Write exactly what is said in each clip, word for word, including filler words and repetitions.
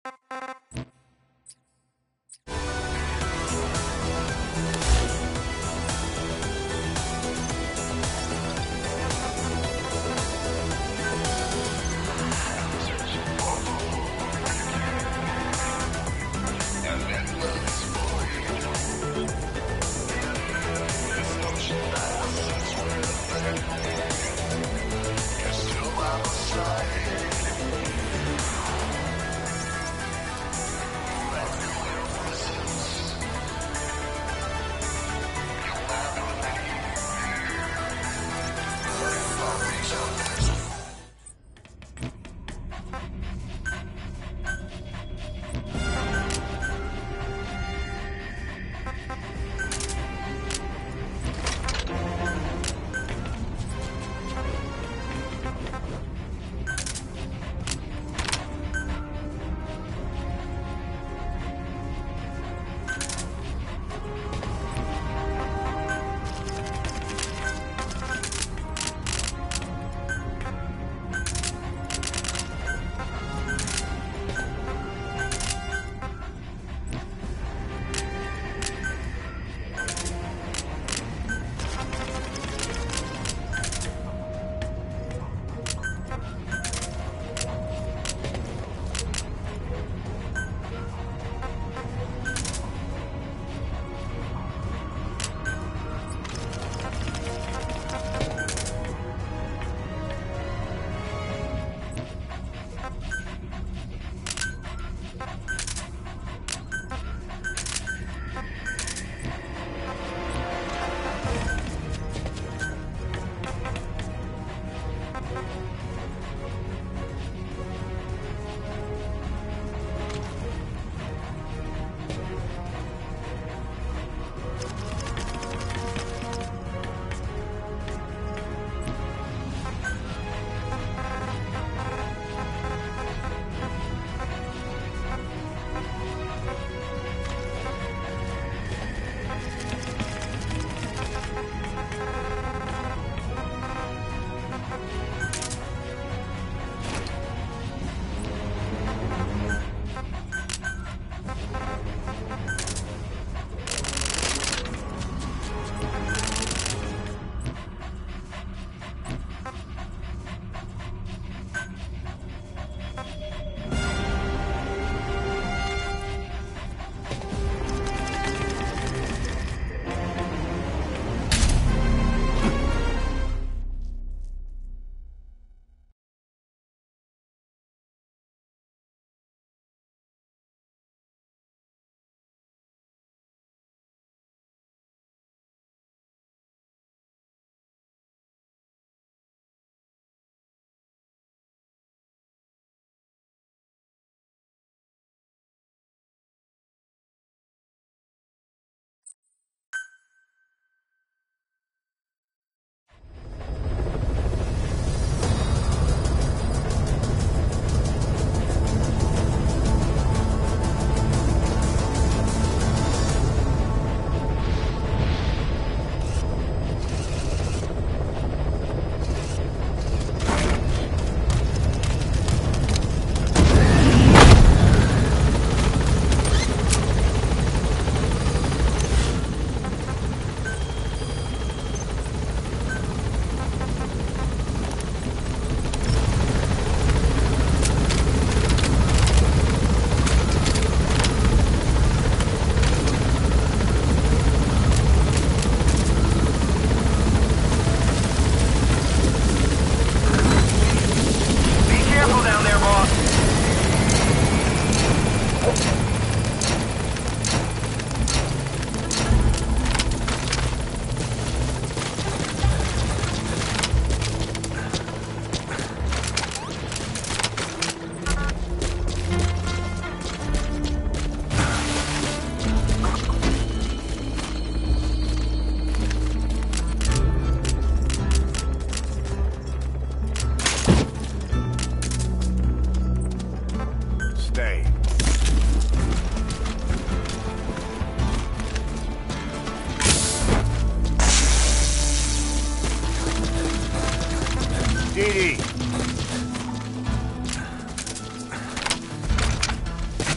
D D.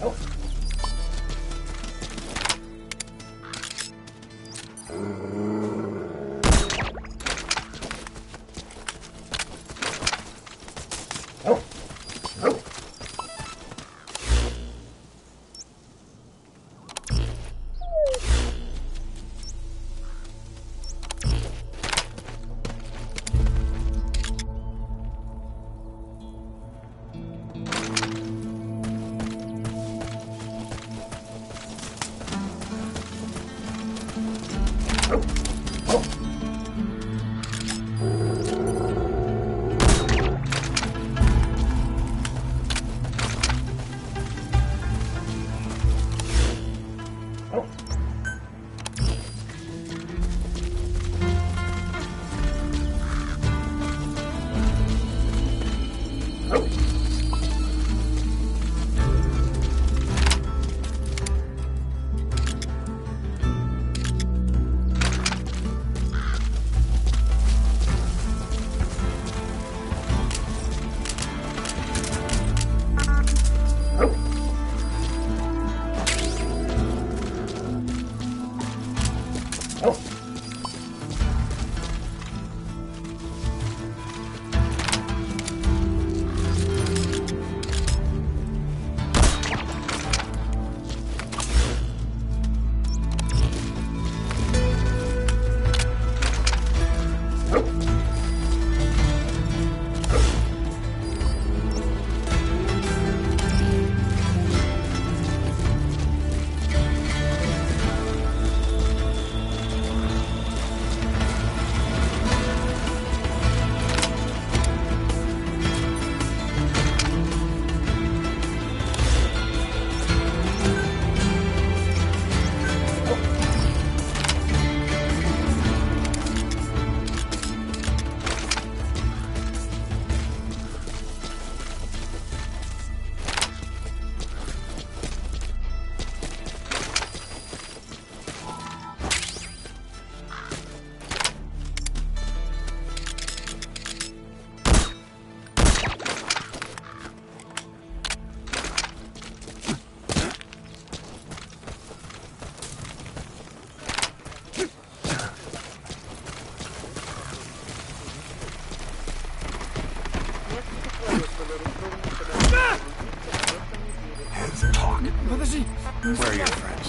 Where are your friends?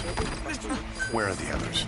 Where are the others?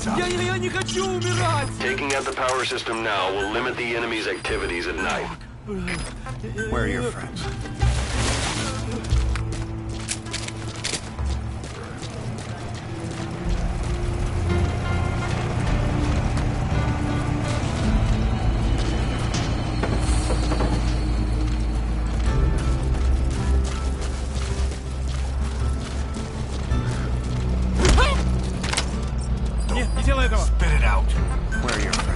Я, я, я не хочу умирать! Taking out the power system now will limit the enemy's activities at night. Where are your friends? Нет, не делай этого! Spit it out. Where are your friends?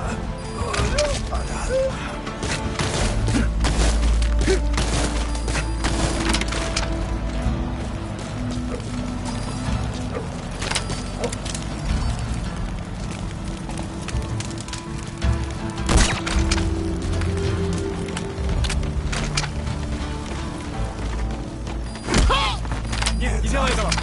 Нет, не делай этого!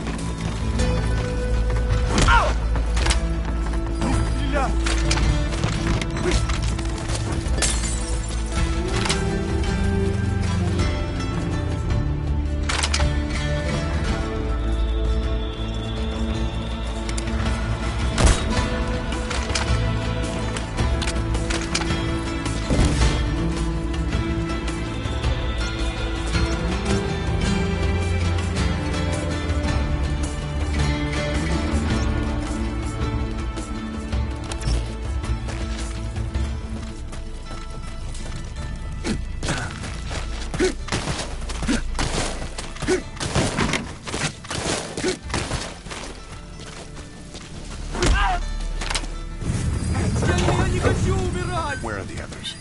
Я, я не хочу умирать! Where are the others?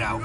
out.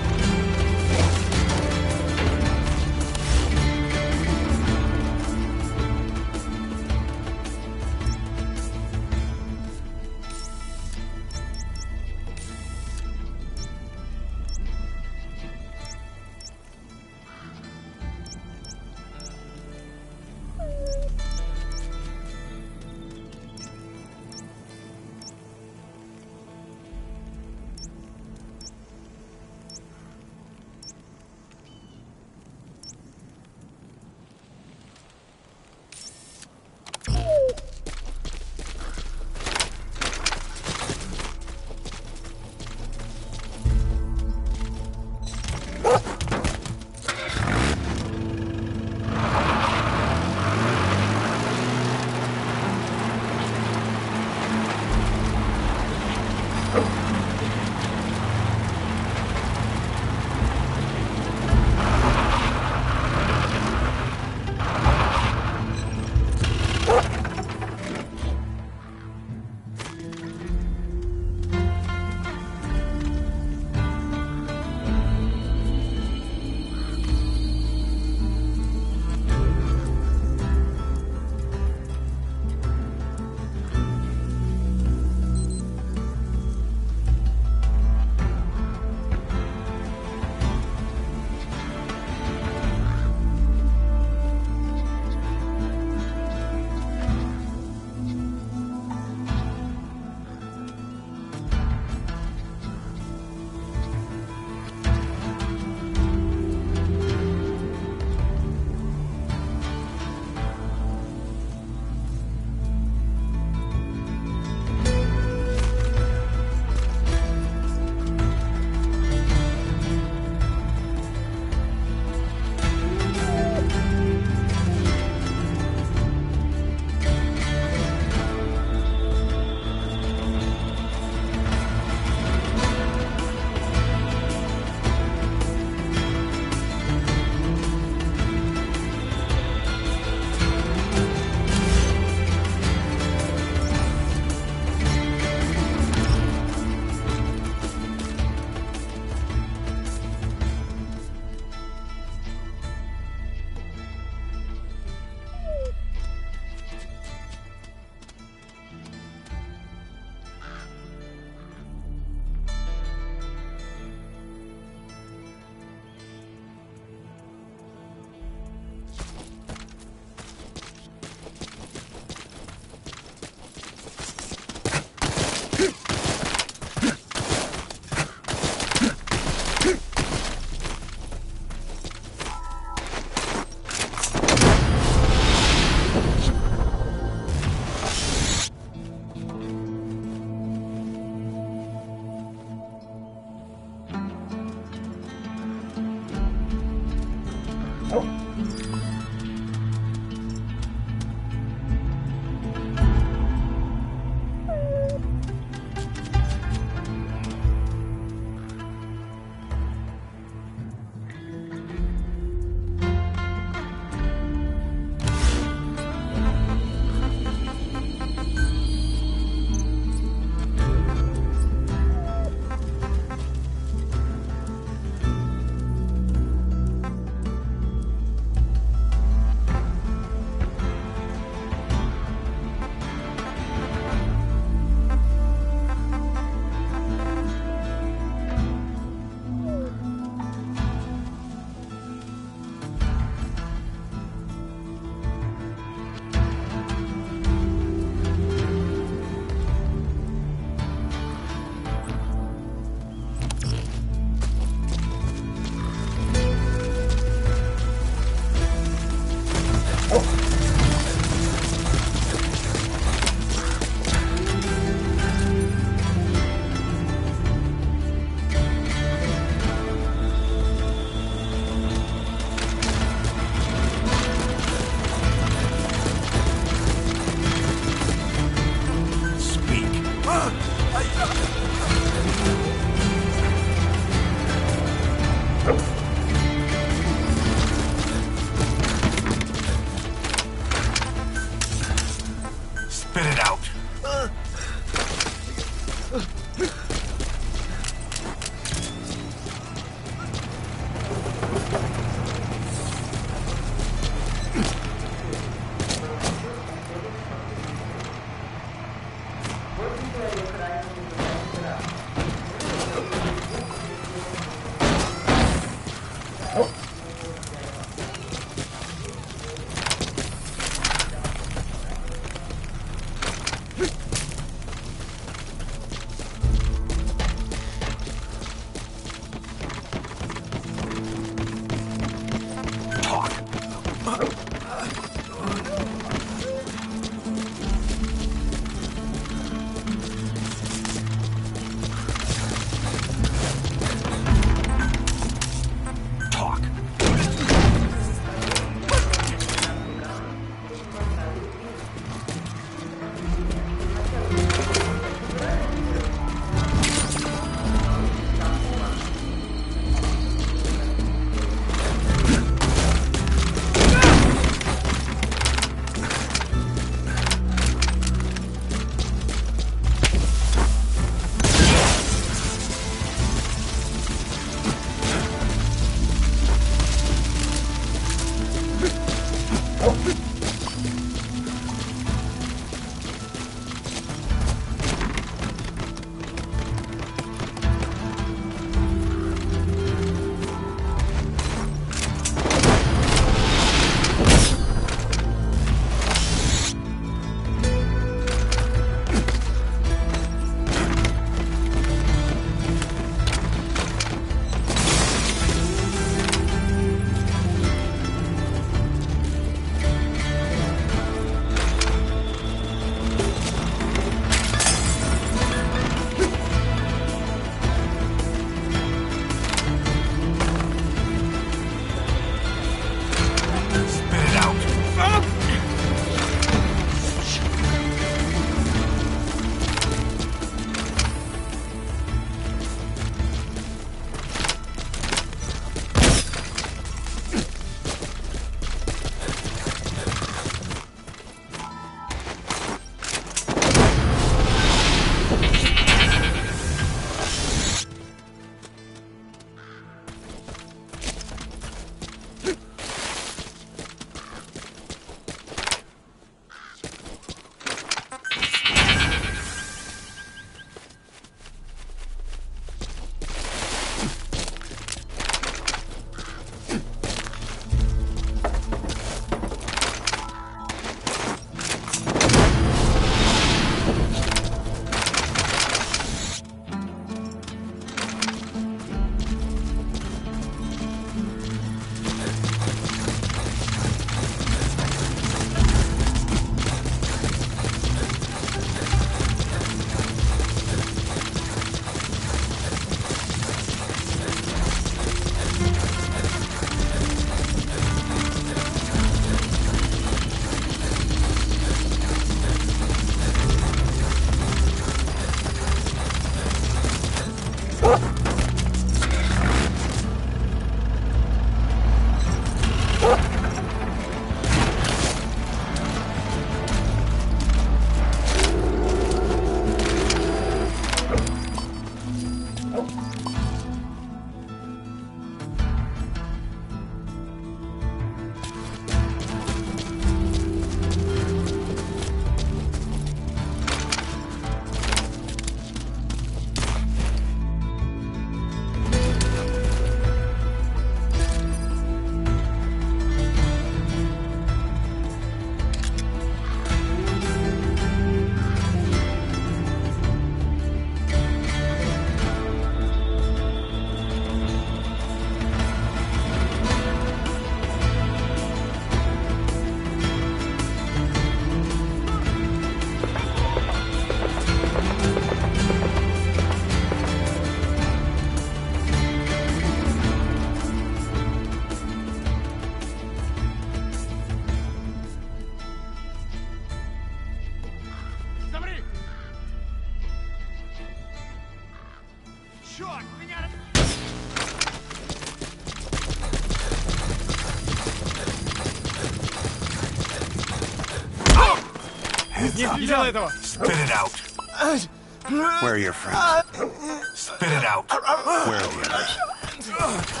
Не делай этого! Spit it out. Where are your friends? Spit it out. Where are the others?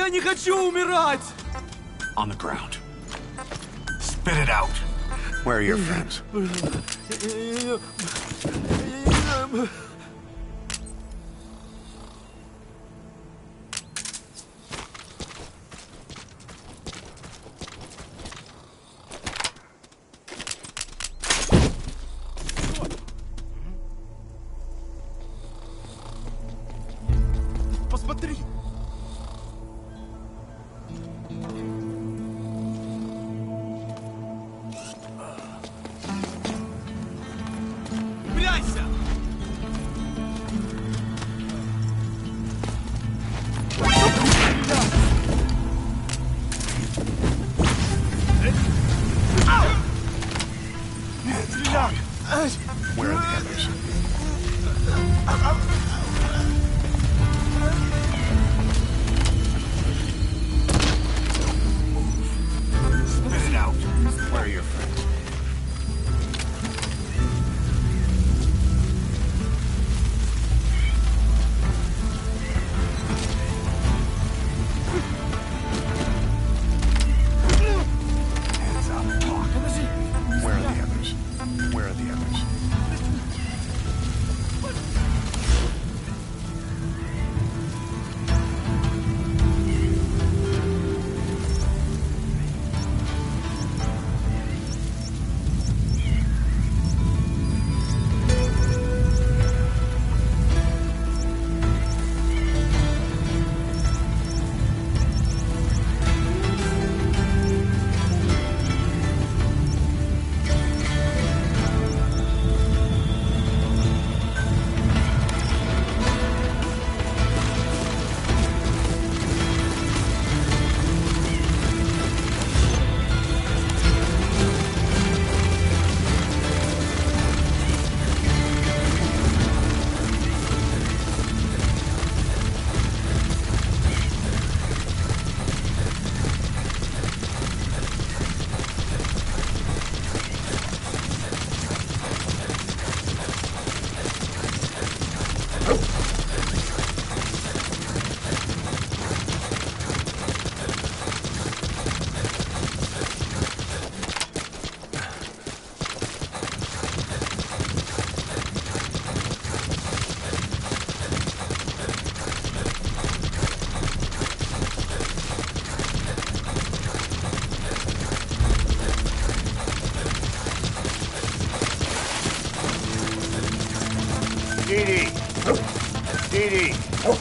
Я не хочу умирать! On the ground. Spit it out. Where are your friends? Посмотри! Прячься! Стреляй! Where are the others? Spit it out. Where are your friends? Hands up. Talk. Where are the others? Where are the others? D D. D D.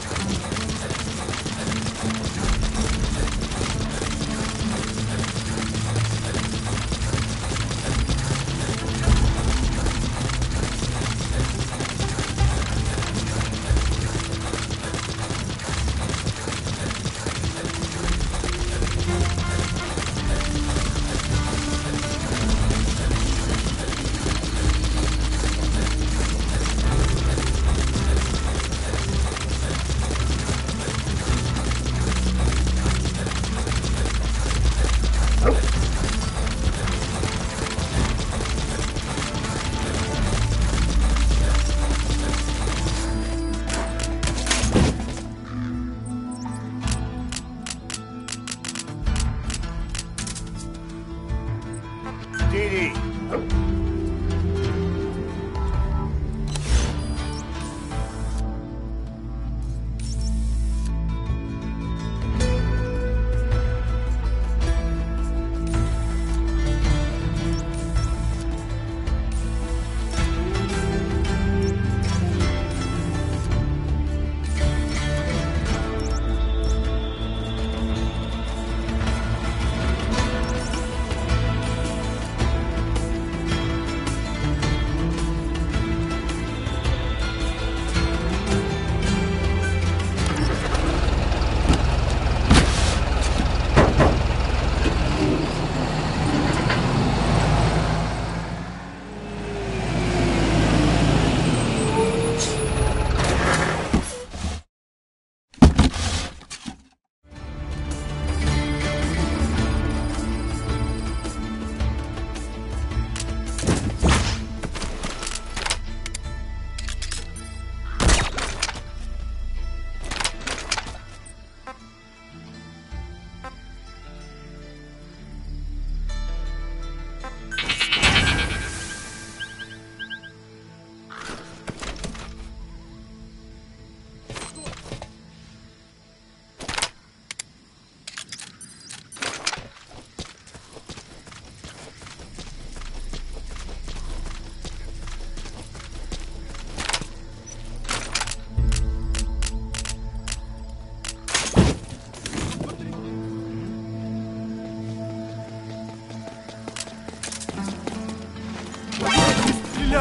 D D.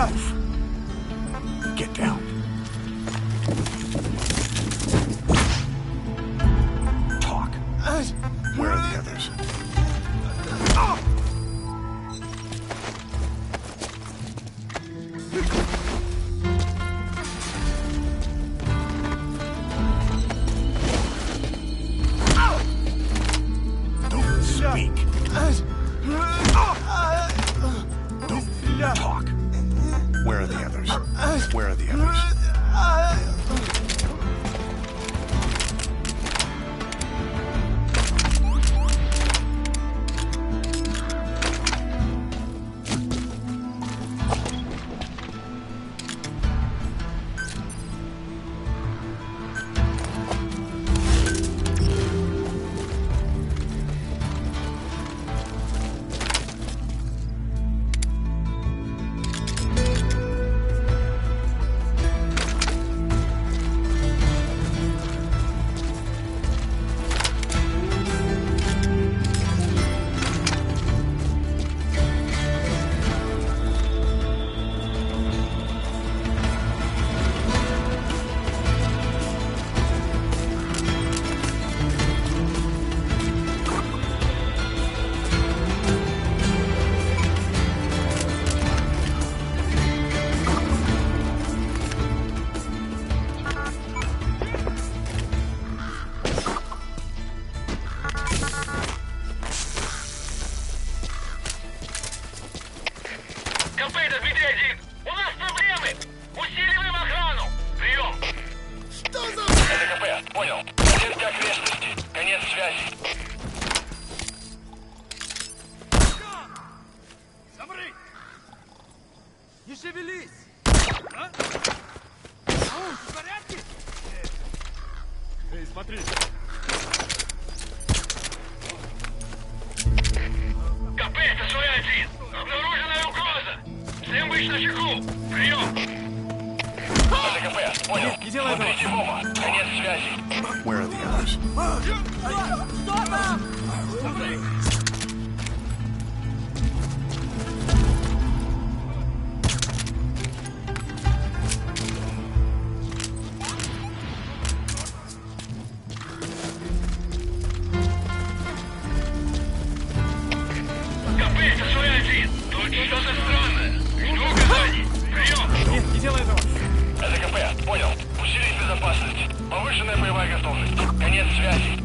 стрелять! Get down. Talk. Where are the others? Don't speak. Don't talk. Where are the others? Where are the others? Не шевелись! А? О, в порядке? Эй, смотри! КП, это свой один! Обнаружена угроза! Всем быть на чеку! Прием! Это КП, понял! Не делай этого! Смотрите, Вова! Конец связи! Where are the others? Что там? Смотри! Повышенная боевая готовность. Конец связи.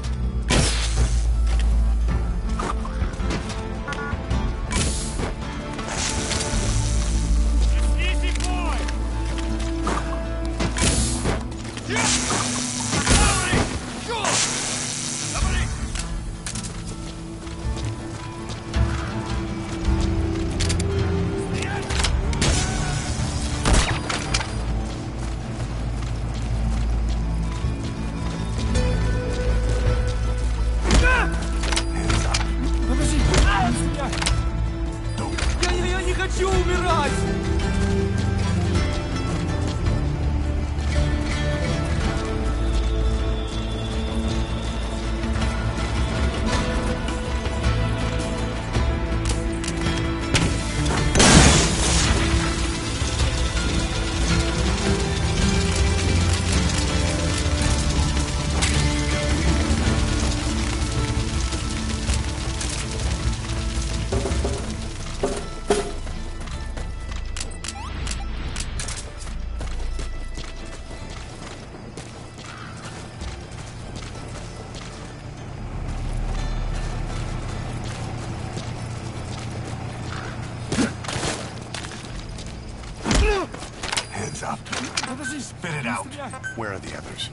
Up. Spit it out. Where are the others?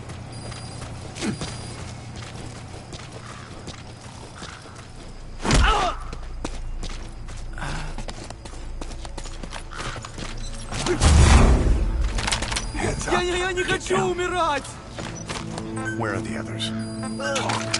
Hands up. Я, я, я не хочу умирать! Where are the others? Talk.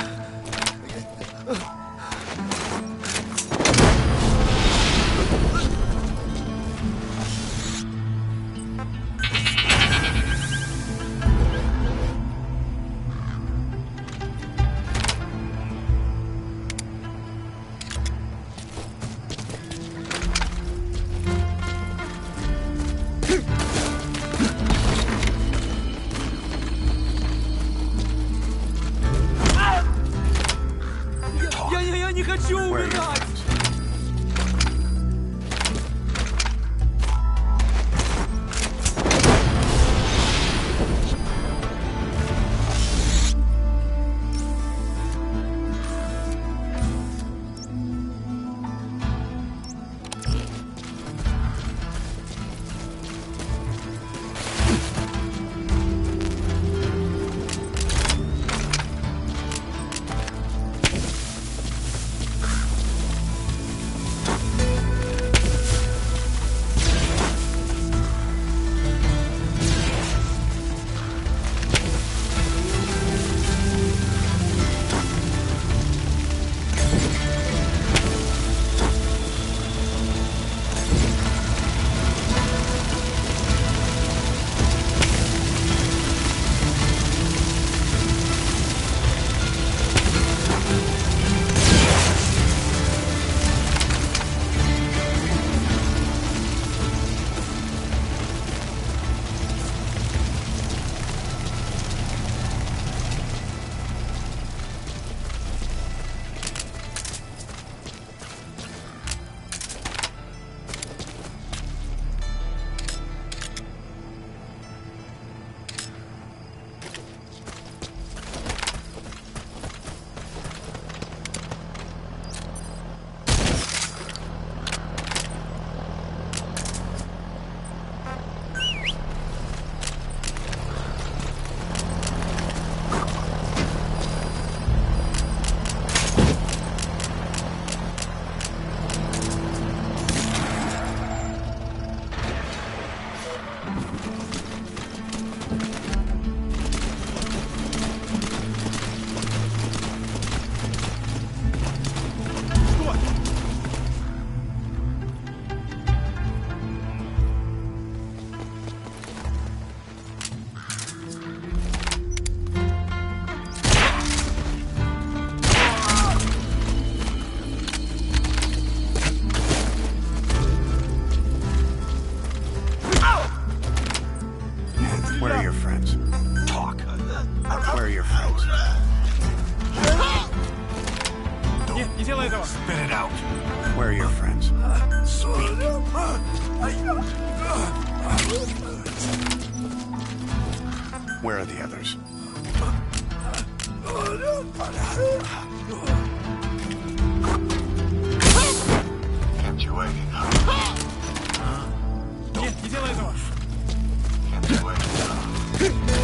хочу Where are your умирать! friends? Where are your friends? Talk. Where are your friends? Нет, не делай этого! Spit it out. Where are your friends? Speak. Where are the others? Kept you waiting, huh? Нет, не делай этого! Kept you waiting, huh?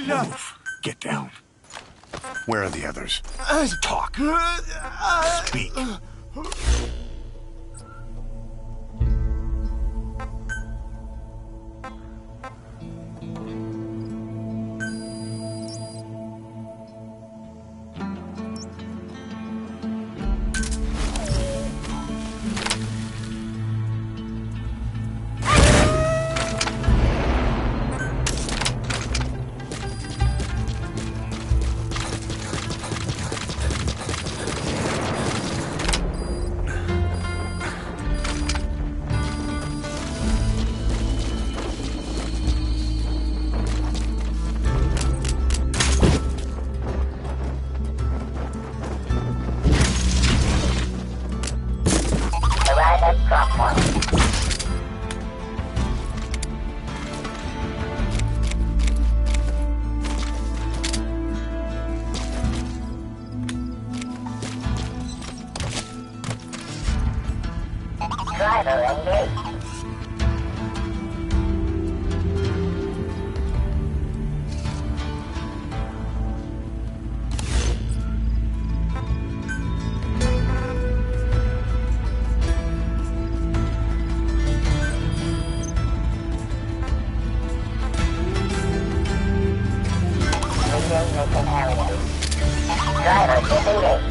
Move. Get down. Where are the others? Talk. Speak. Driver engaged. Decision-making area. Driver disengaged.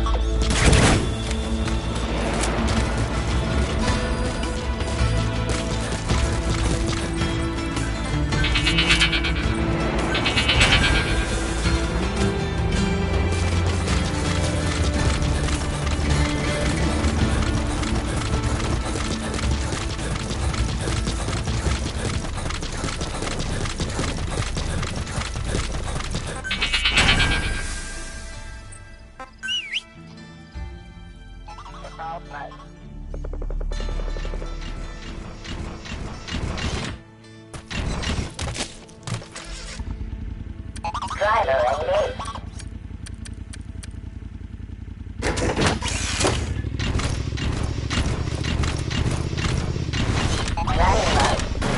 Driver engaged. Running mode.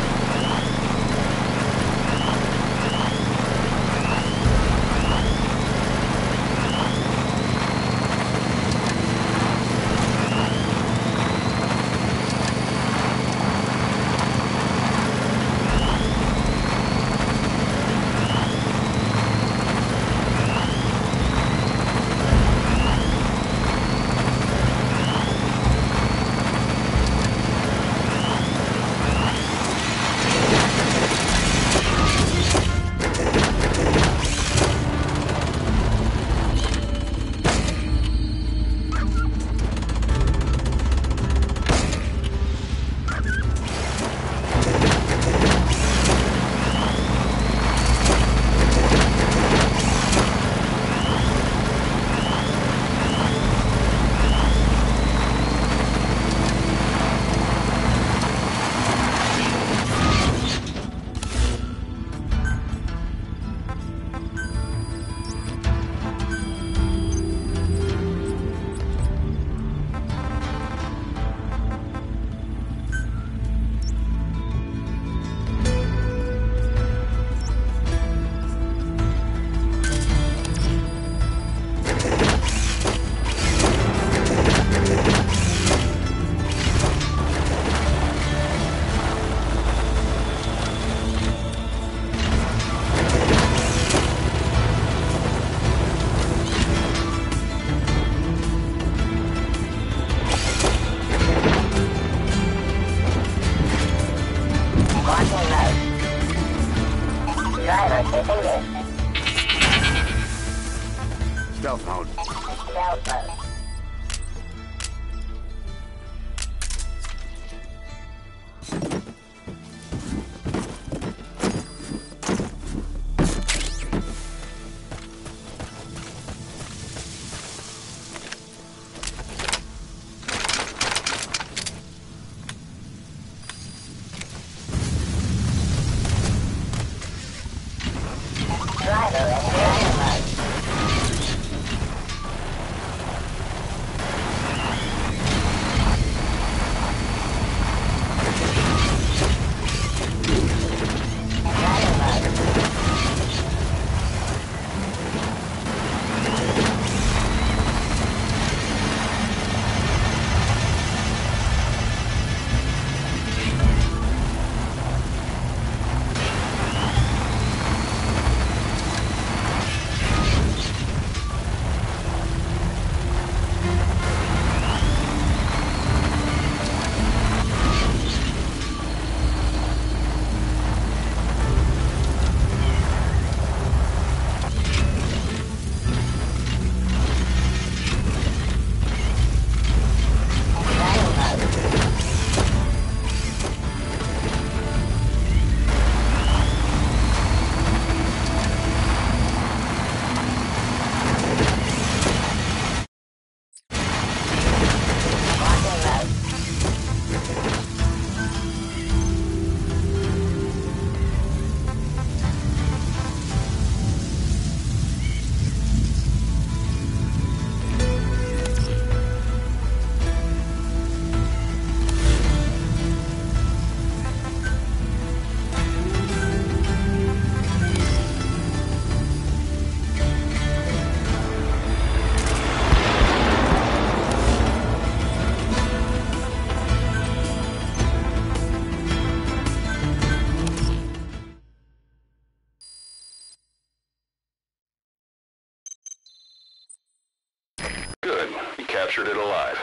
Stealth mode. Stealth mode. Driver and driver mode. captured it alive.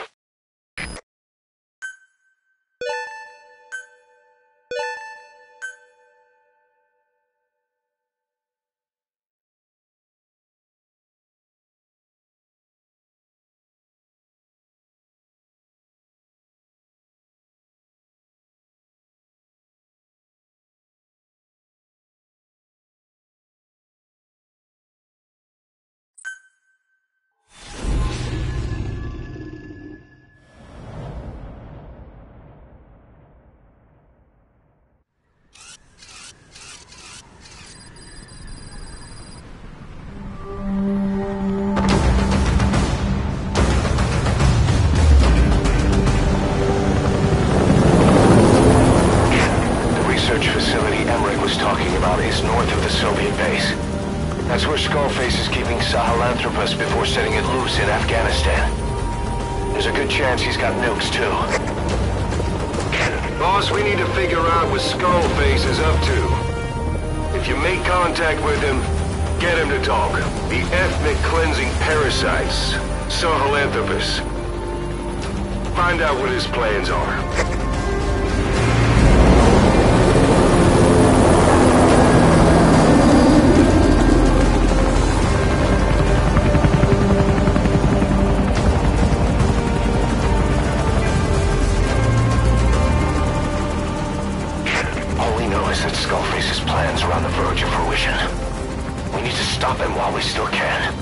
That's where Skullface is keeping Sahelanthropus before setting it loose in Afghanistan. There's a good chance he's got nukes, too. Boss, we need to figure out what Skullface is up to. If you make contact with him, get him to talk. The ethnic cleansing parasites, Sahelanthropus. Find out what his plans are. Skullface's plans are on the verge of fruition. We need to stop him while we still can.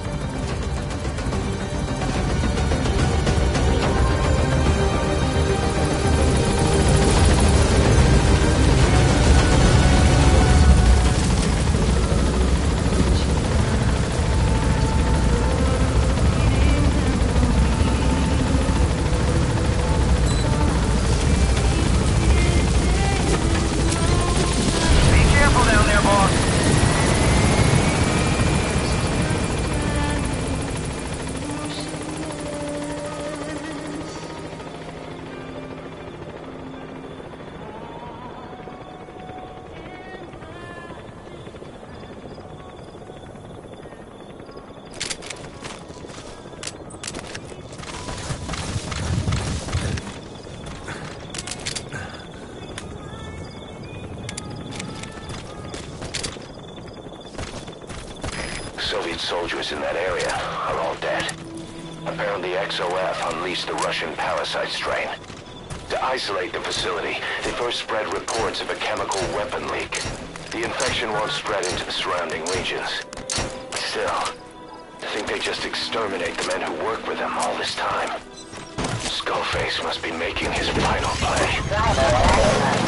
Soviet soldiers in that area are all dead. Apparently X O F unleashed the Russian parasite strain. To isolate the facility, they first spread reports of a chemical weapon leak. The infection won't spread into the surrounding regions. Still, I think they just exterminate the men who work with them all this time. Skullface must be making his final play.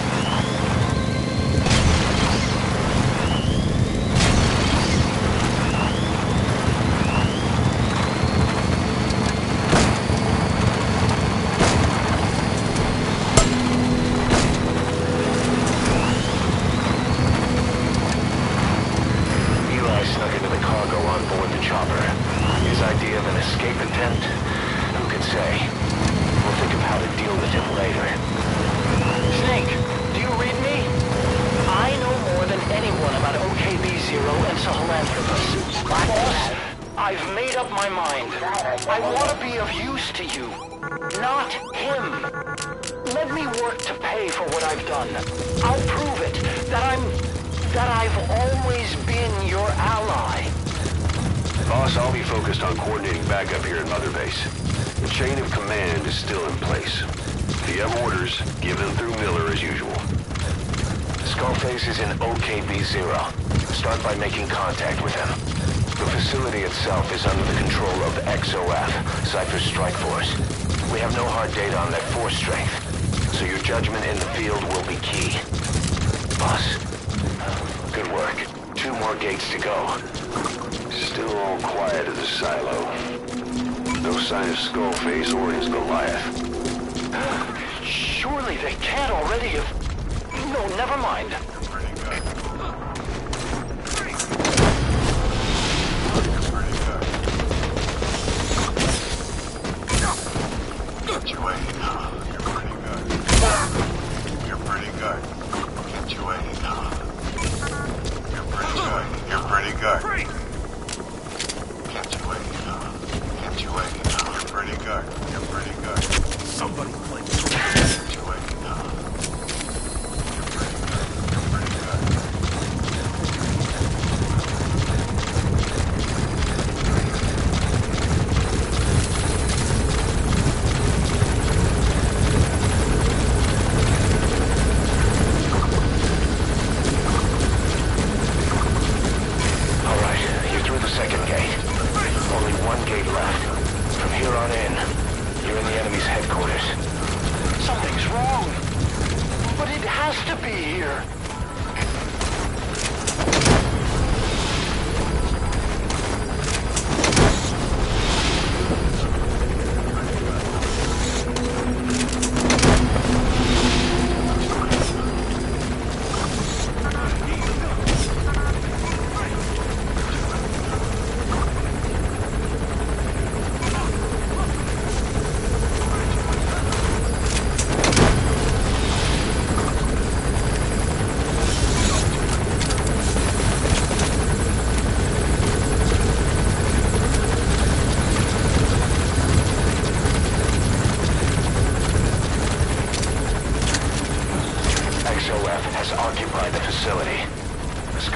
I've made up my mind. I want to be of use to you, not him. Let me work to pay for what I've done. I'll prove it, that I'm... that I've always been your ally. Boss, I'll be focused on coordinating backup here at Mother Base. The chain of command is still in place. If you have orders, give them through Miller as usual. Skullface is in O K B zero. Start by making contact with him. The facility itself is under the control of X O F, Cypher's strike force. We have no hard data on their force strength, so your judgment in the field will be key. Boss, good work. Two more gates to go. Still all quiet at the silo. No sign of Skullface or his Goliath. Surely they can't already have... No, never mind. Get you waiting, huh? You're pretty good. You're pretty good. Get you waiting, huh? You're pretty good. You're pretty good. Get you waiting, huh? Get you waiting, huh? You're pretty good.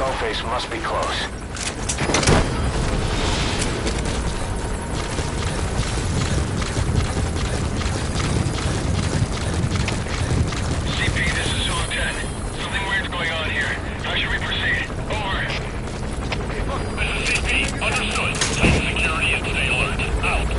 Skullface must be close. C P, this is Zulu ten. Something weird's going on here. How should we proceed? Over. This is C P. Understood. Tighten security and stay alert. Out.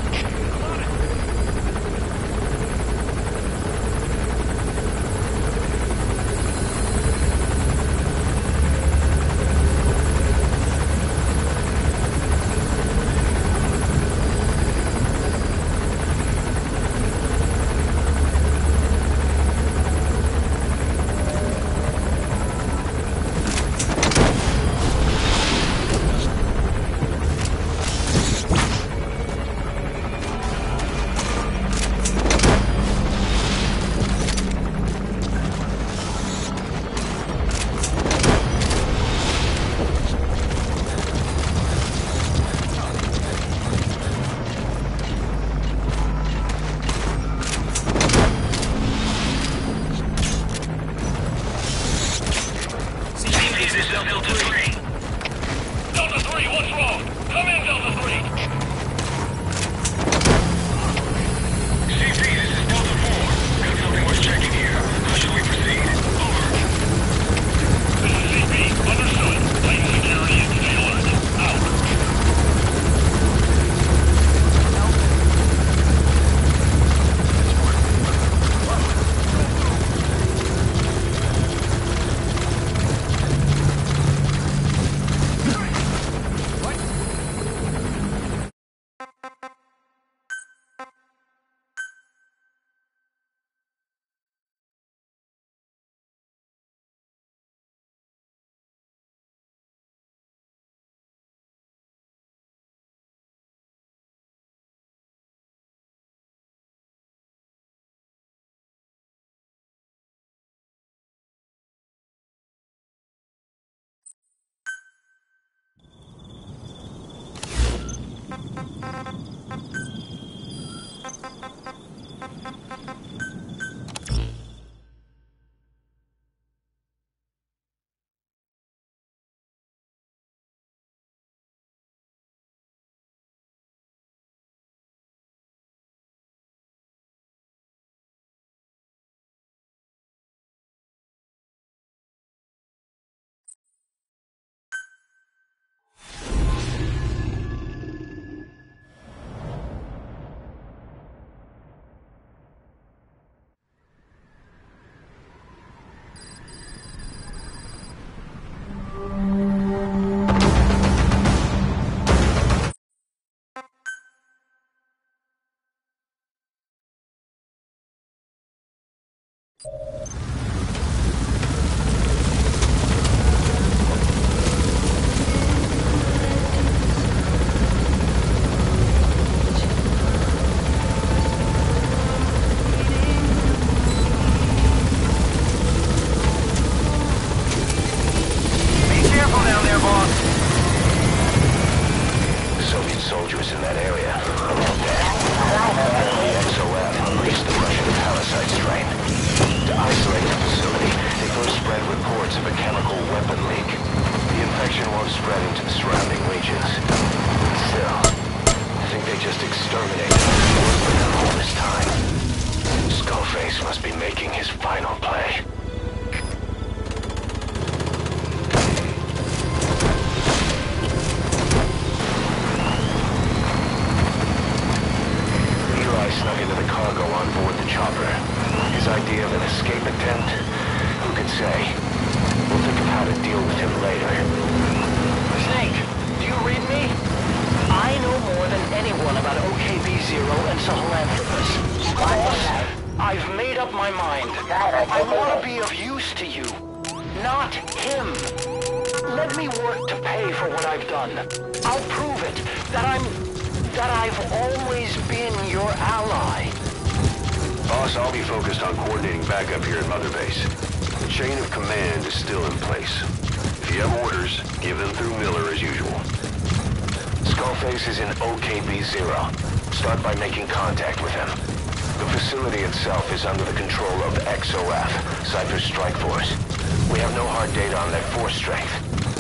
Start by making contact with him. The facility itself is under the control of X O F, Cypher's Strike Force. We have no hard data on their force strength, so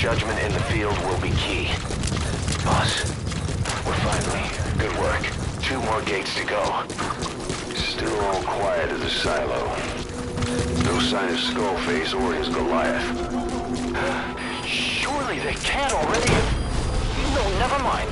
judgment in the field will be key. Boss, we're finally. Good work. Two more gates to go. Still all quiet as a silo. No sign of Skullface or his Goliath. Surely they can't already have... No, never mind.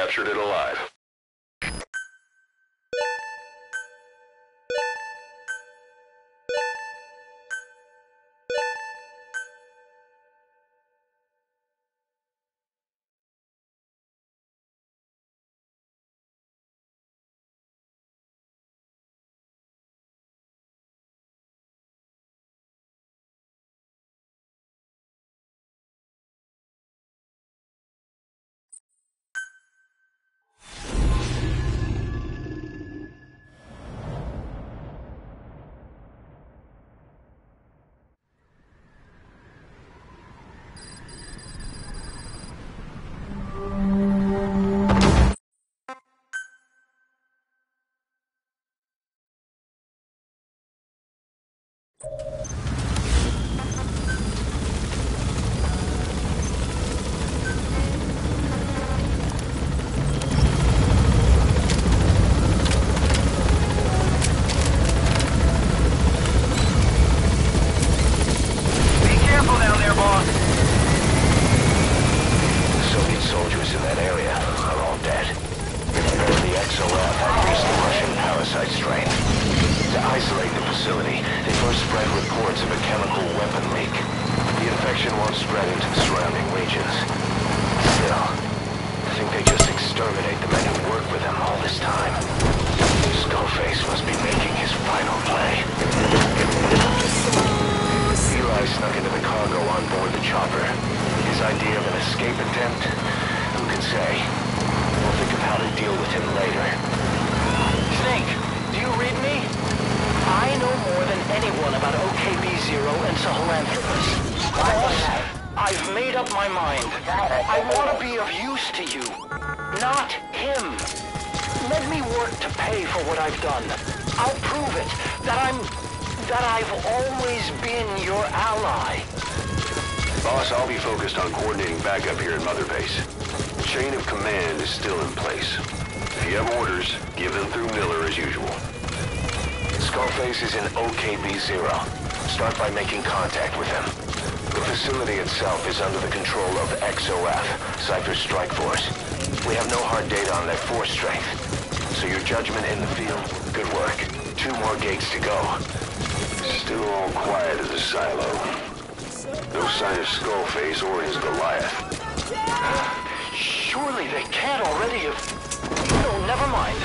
captured it alive. Start by making contact with him. The facility itself is under the control of X O F, Cypher's strike force. We have no hard data on their force strength. So your judgment in the field, good work. Two more gates to go. Still all quiet at the silo. No sign of Skullface or his Goliath. Surely they can't already have... No, never mind.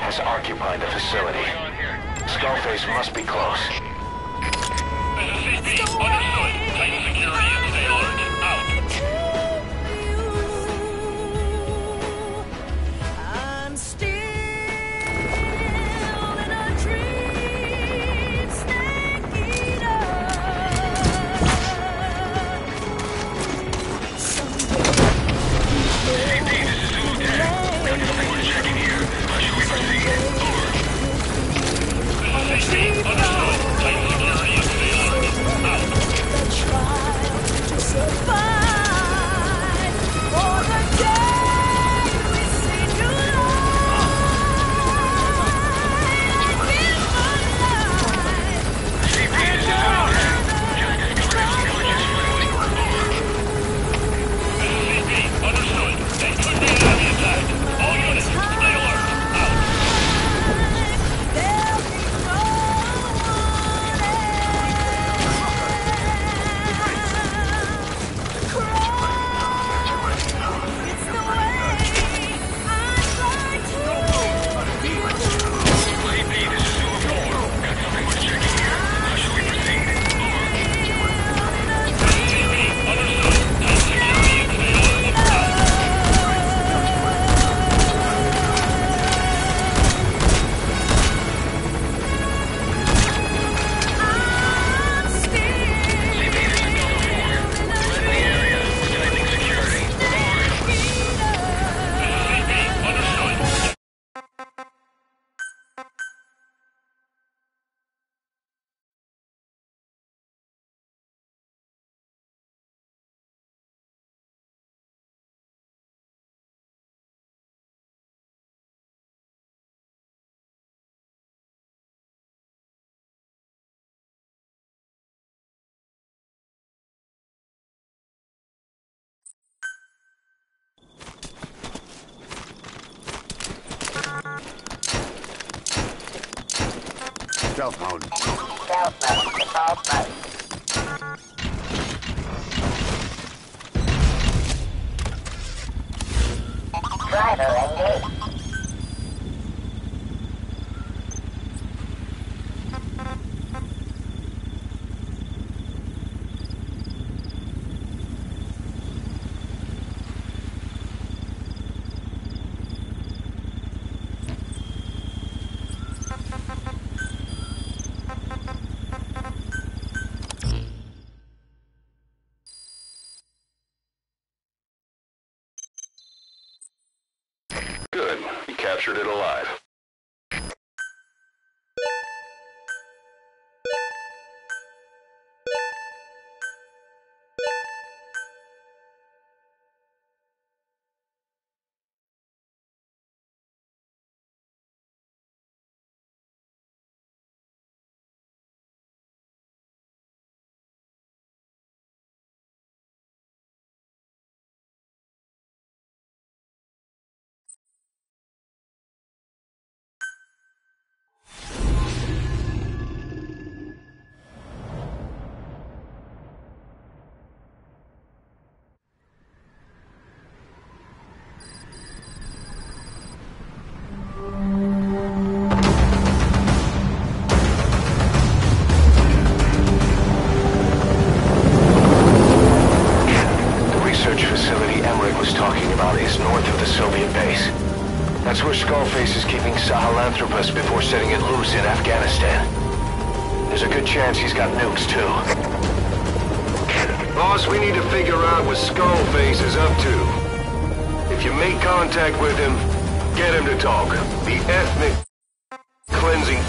has occupied the facility. Skullface must be close. This is C P. Understood. Tighten security and stay alert. Out. I'm still in a dream, snake eater. C P, this is Zulu ten. Got something we're checking here. How should we proceed? Over. This is C P. Understood. Tighten security and stay alert. Out. To survive for the day we see new light. C P, this is Zulu ten. Just discovered a intelligence friendly. Over. This is C P. Understood. They could be heavy attack. All units, stay alert. Out. There'll be no C P, this is Zulu four. Got something we're checking here. How should we proceed? Over. C P, understood. Tight security and stay alert. Out. C P, this is Delta four. Threat in the area. We're tightening security. Over. This is C P, understood. Stealth mode. Stealth mode. Default mode. Driver engaged. Good. You captured it alive. That's where Skullface is keeping Sahelanthropus before setting it loose in Afghanistan. There's a good chance he's got nukes, too. Boss, we need to figure out what Skullface is up to. If you make contact with him, get him to talk. The ethnic cleansing...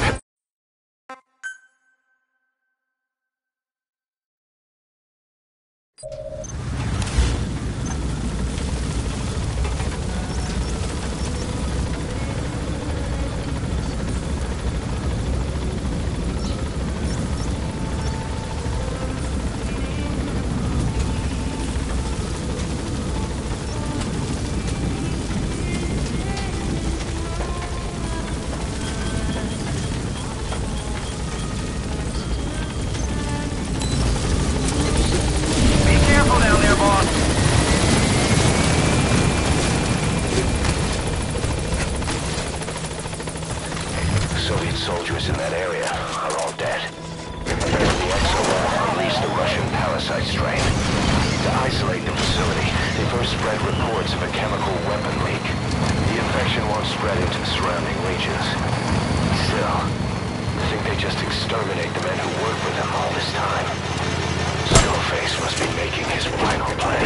Soviet soldiers in that area are all dead. Apparently the X O F unleashed the Russian parasite strain. To isolate the facility, they first spread reports of a chemical weapon leak. The infection won't spread into the surrounding regions. Still, I think they just exterminate the men who worked with them all this time. Skullface must be making his final play.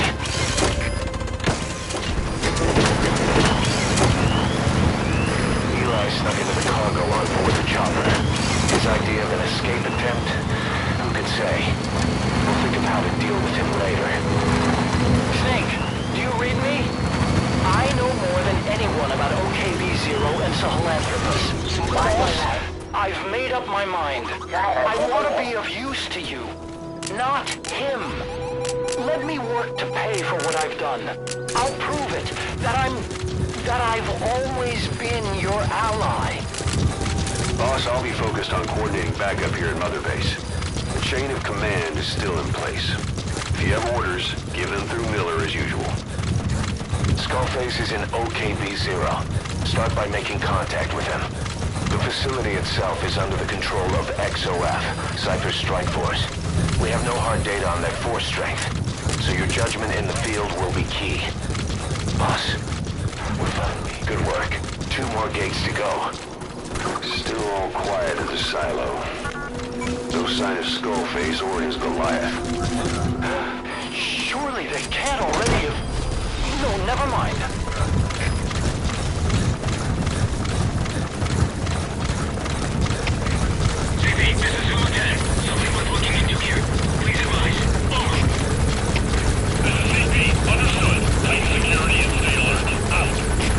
Eli snuck into the cargo on board the chopper. His idea of an escape attempt? Who could say? We'll think of how to deal with him later. Snake, do you read me? I know more than anyone about O K B zero and Sahelanthropus. Boss, I've made up my mind. I want to be of use to you, not him. Let me work to pay for what I've done. I'll prove it, that I'm... that I've always been your ally. Boss, I'll be focused on coordinating backup here at Mother Base. The chain of command is still in place. If you have orders, give them through Miller as usual. Skullface is in O K B zero. Start by making contact with him. The facility itself is under the control of X O F, Cypher's strike force. We have no hard data on their force strength, so your judgment in the field will be key. Boss, we're finally... Good work. Two more gates to go. Still all quiet at the silo. No sign of Skullface or his Goliath. Surely they can't already have... No, never mind. C P, this is Lieutenant. Something worth looking into here. Please advise. Over. This is C P. Understood. Tight security and stay alert. Out.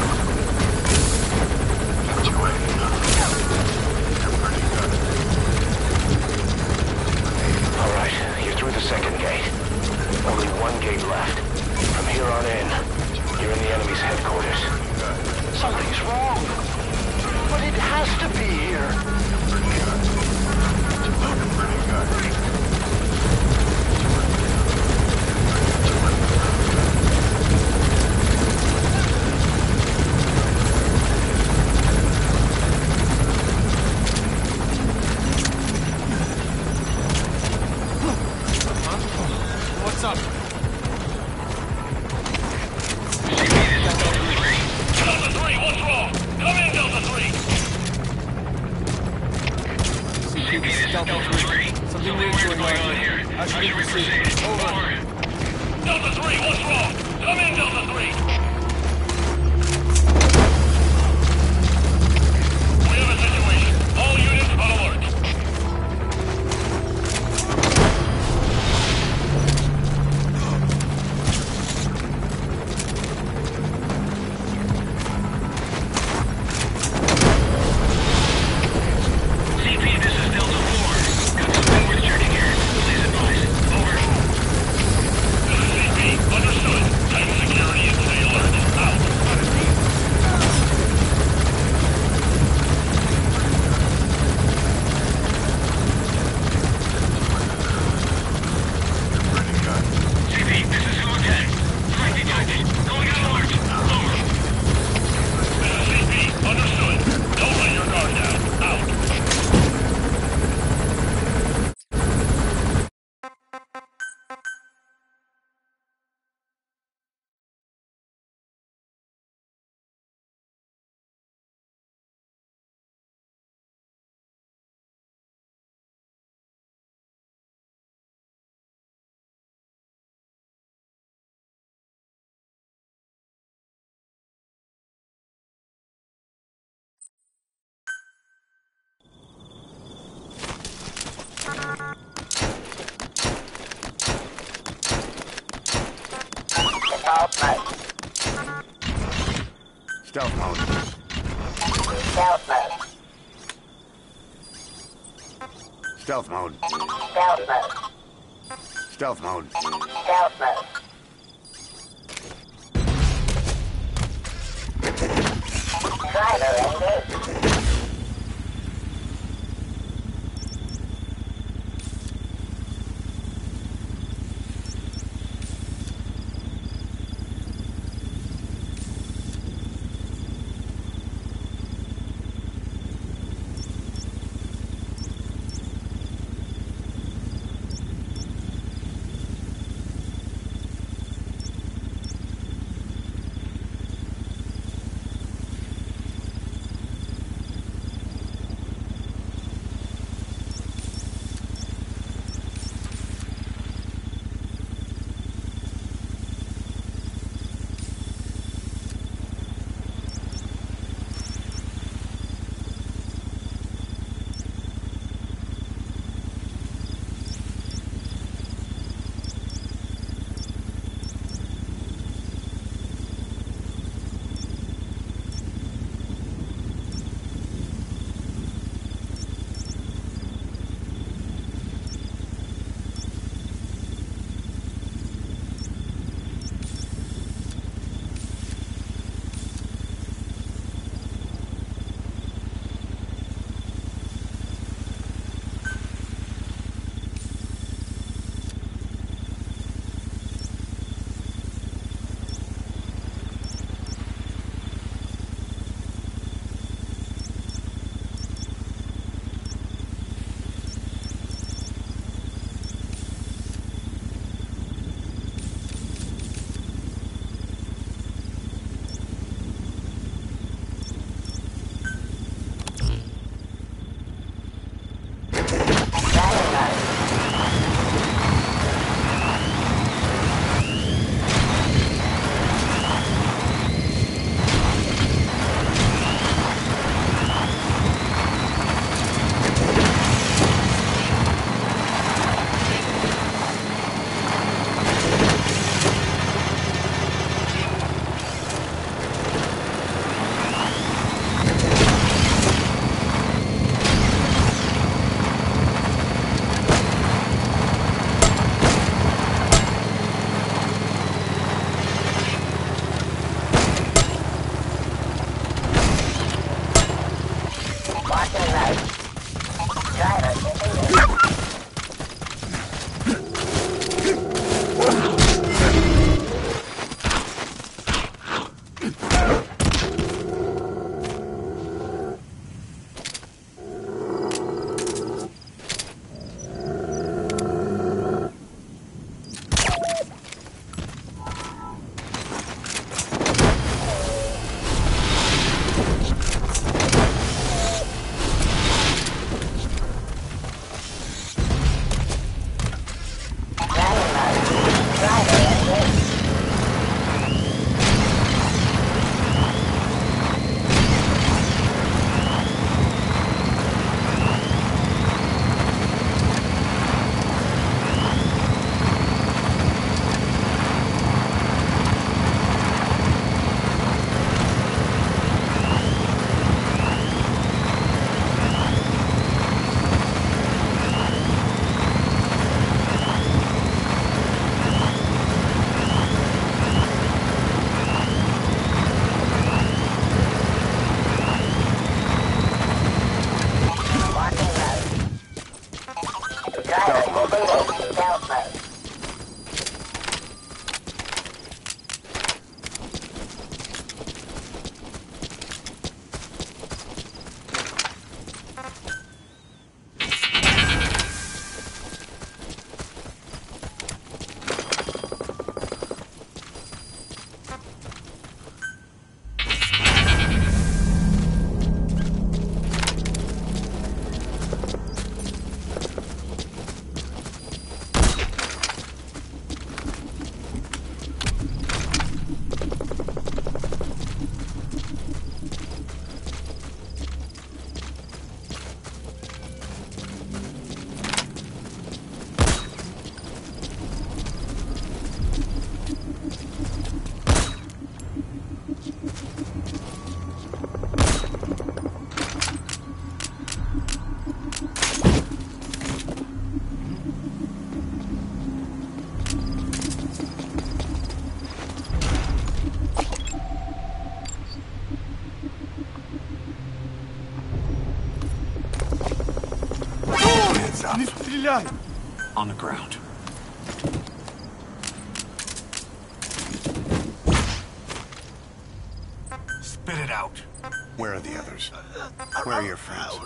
Alright, you're through the second gate. Only one gate left. From here on in, you're in the enemy's headquarters. Something's wrong. But it has to be here. What's up? C P, this is Delta three. Delta three, what's wrong? Come in, Delta three. C P, this is Delta three. Something weird going on here. How should we proceed? Over. Delta three, what's wrong? Come in, Delta three. We have a situation. All units on alert. Stealth mode. Stealth mode. Stealth mode. Stealth mode. Stealth mode. Stealth mode. Driver engaged. Watching right. Driver defeated. Не стреляй! On the ground. Spit it out. Where are the others? Where are your friends?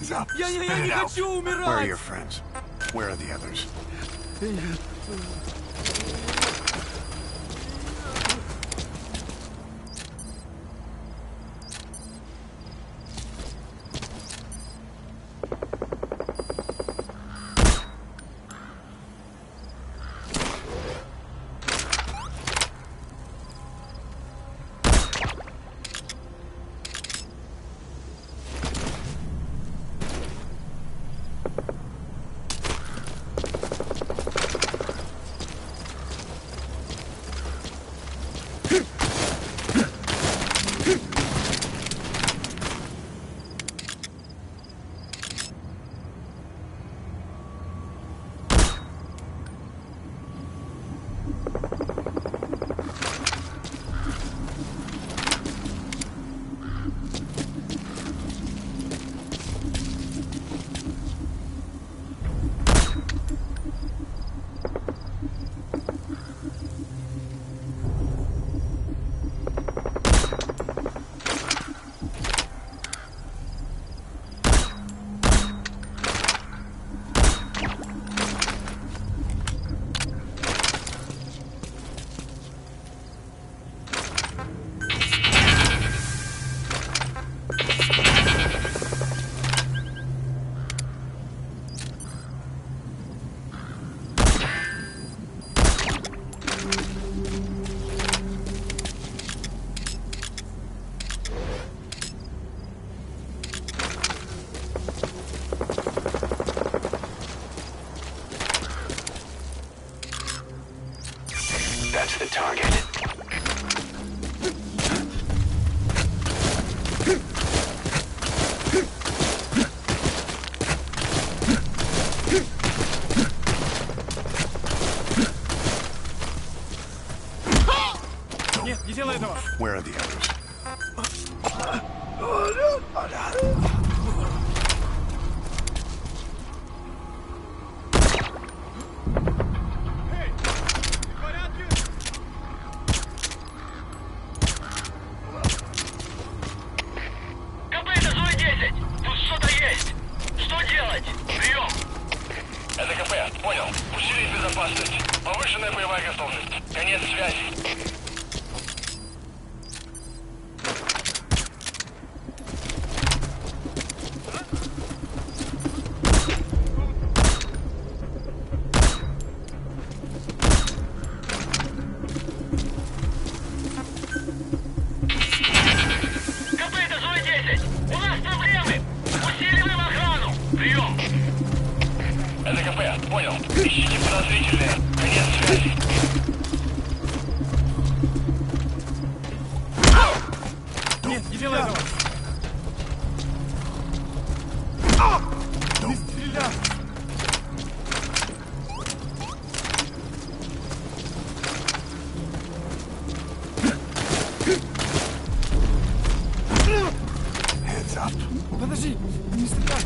Hands up. Я, я, я Spit не it out. хочу умирать! Where are your friends? Where are the others? That's the target. Нет, не делай этого! Where are the others? КП, это зона десять! Тут что-то есть! Что делать? Прием! Это КП, понял. Усилить безопасность. Повышенная боевая готовность. Конец связи. КП, это зона десять! У нас проблемы! Усиливаем охрану! Прием! Это КП, понял. Ищите подозрительные. Конец связи. Нет, не делай этого! Не стреляй! Hands up. Подожди, не стреляй!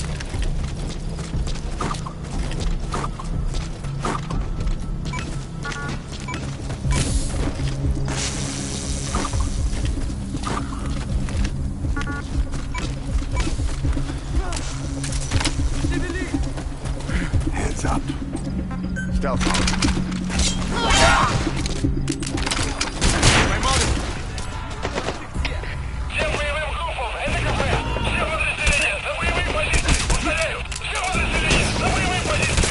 Hands up. Stealth mode. Поймал их! Всем боевым группам, это КП! Все подразделения, за боевые позиции! Повторяю, все подразделения, за боевые позиции!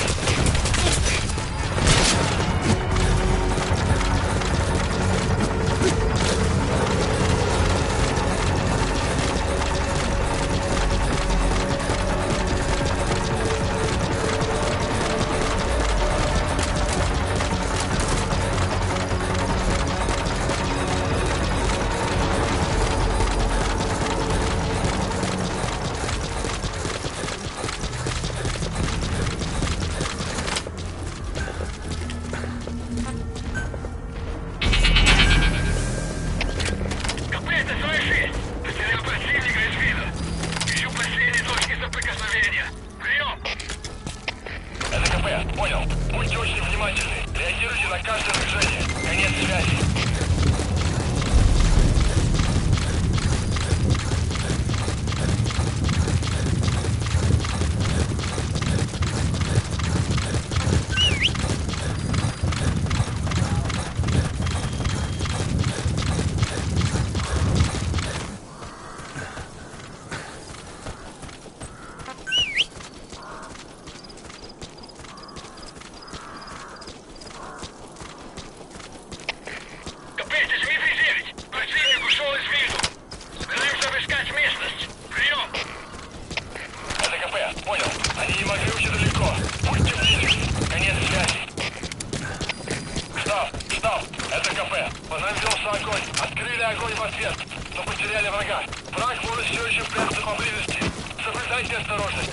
все еще в пятом поблизости. Соблюдайте осторожность.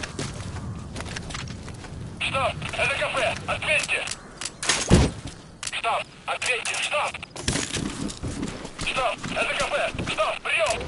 Стоп! Это кафе! Ответьте! Стоп! Ответьте! Стоп! Стоп! Это кафе! Стоп! Прием!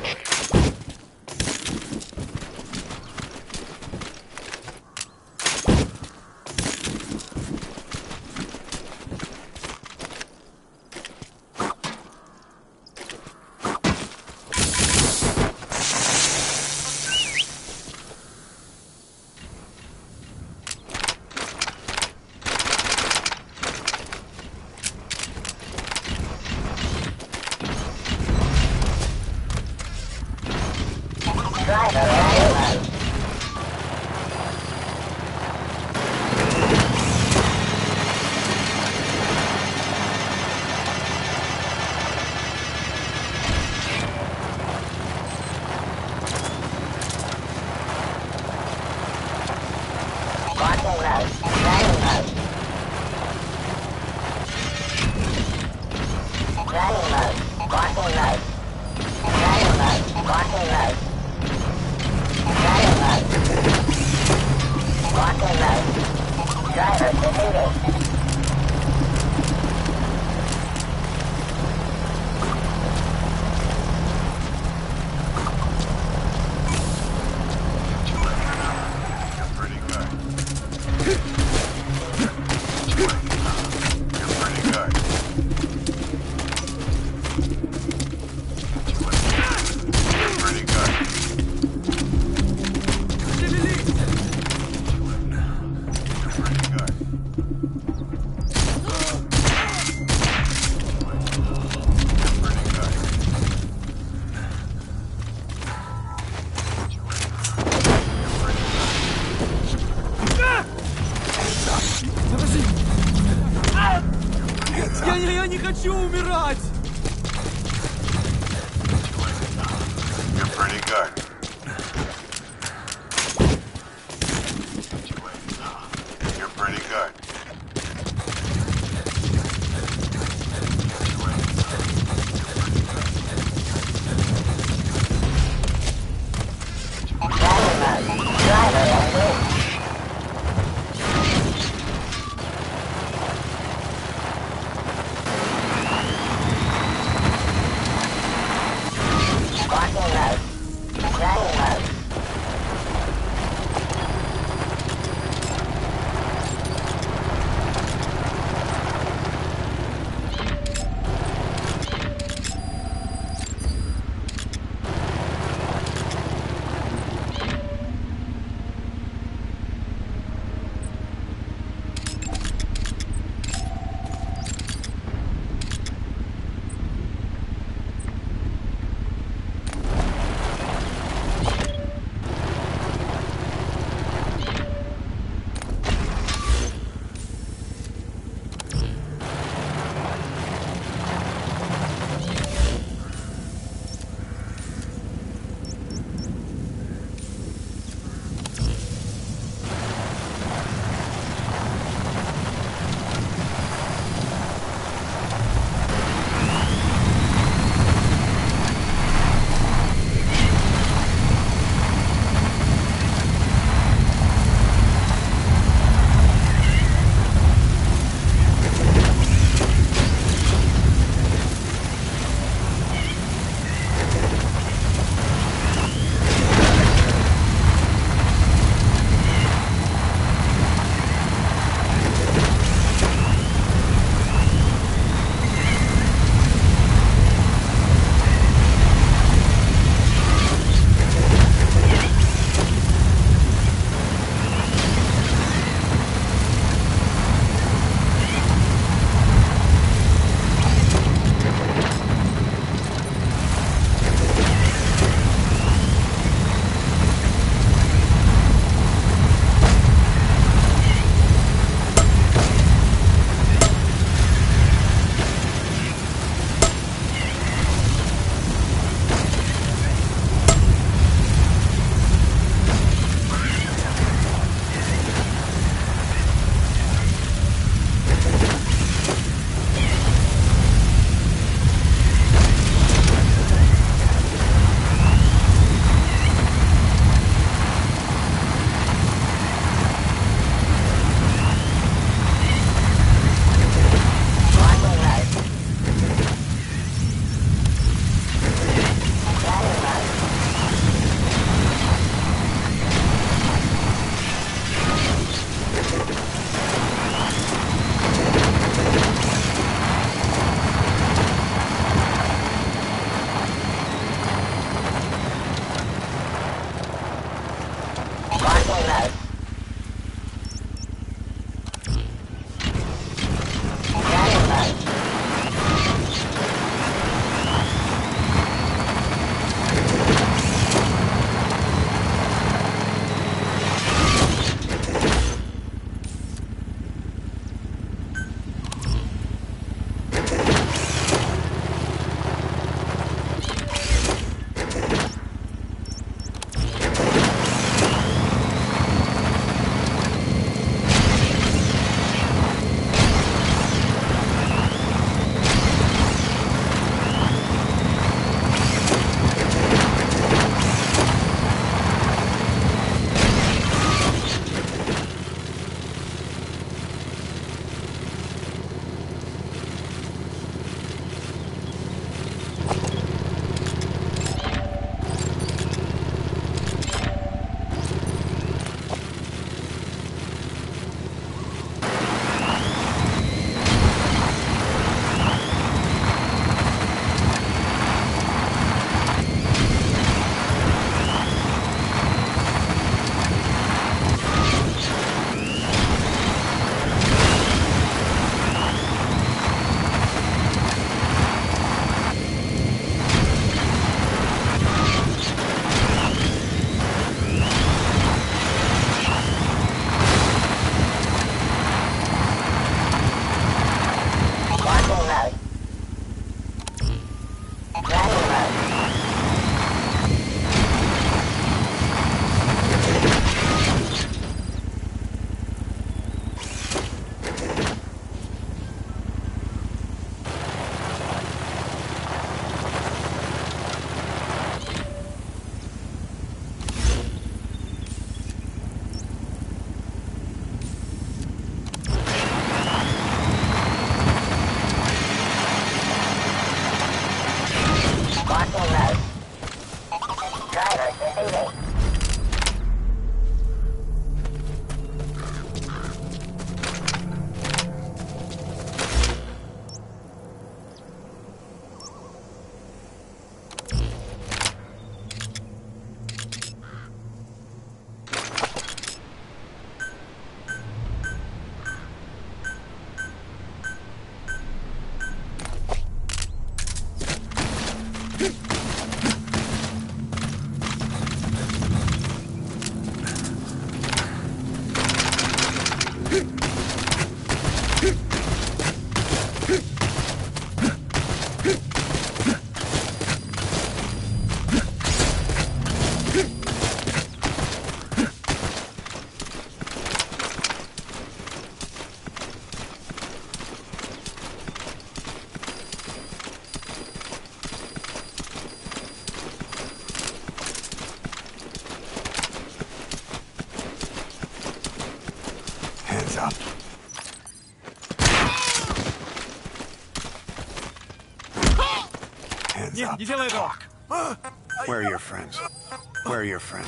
up. Talk. Where are your friends? Where are your friends?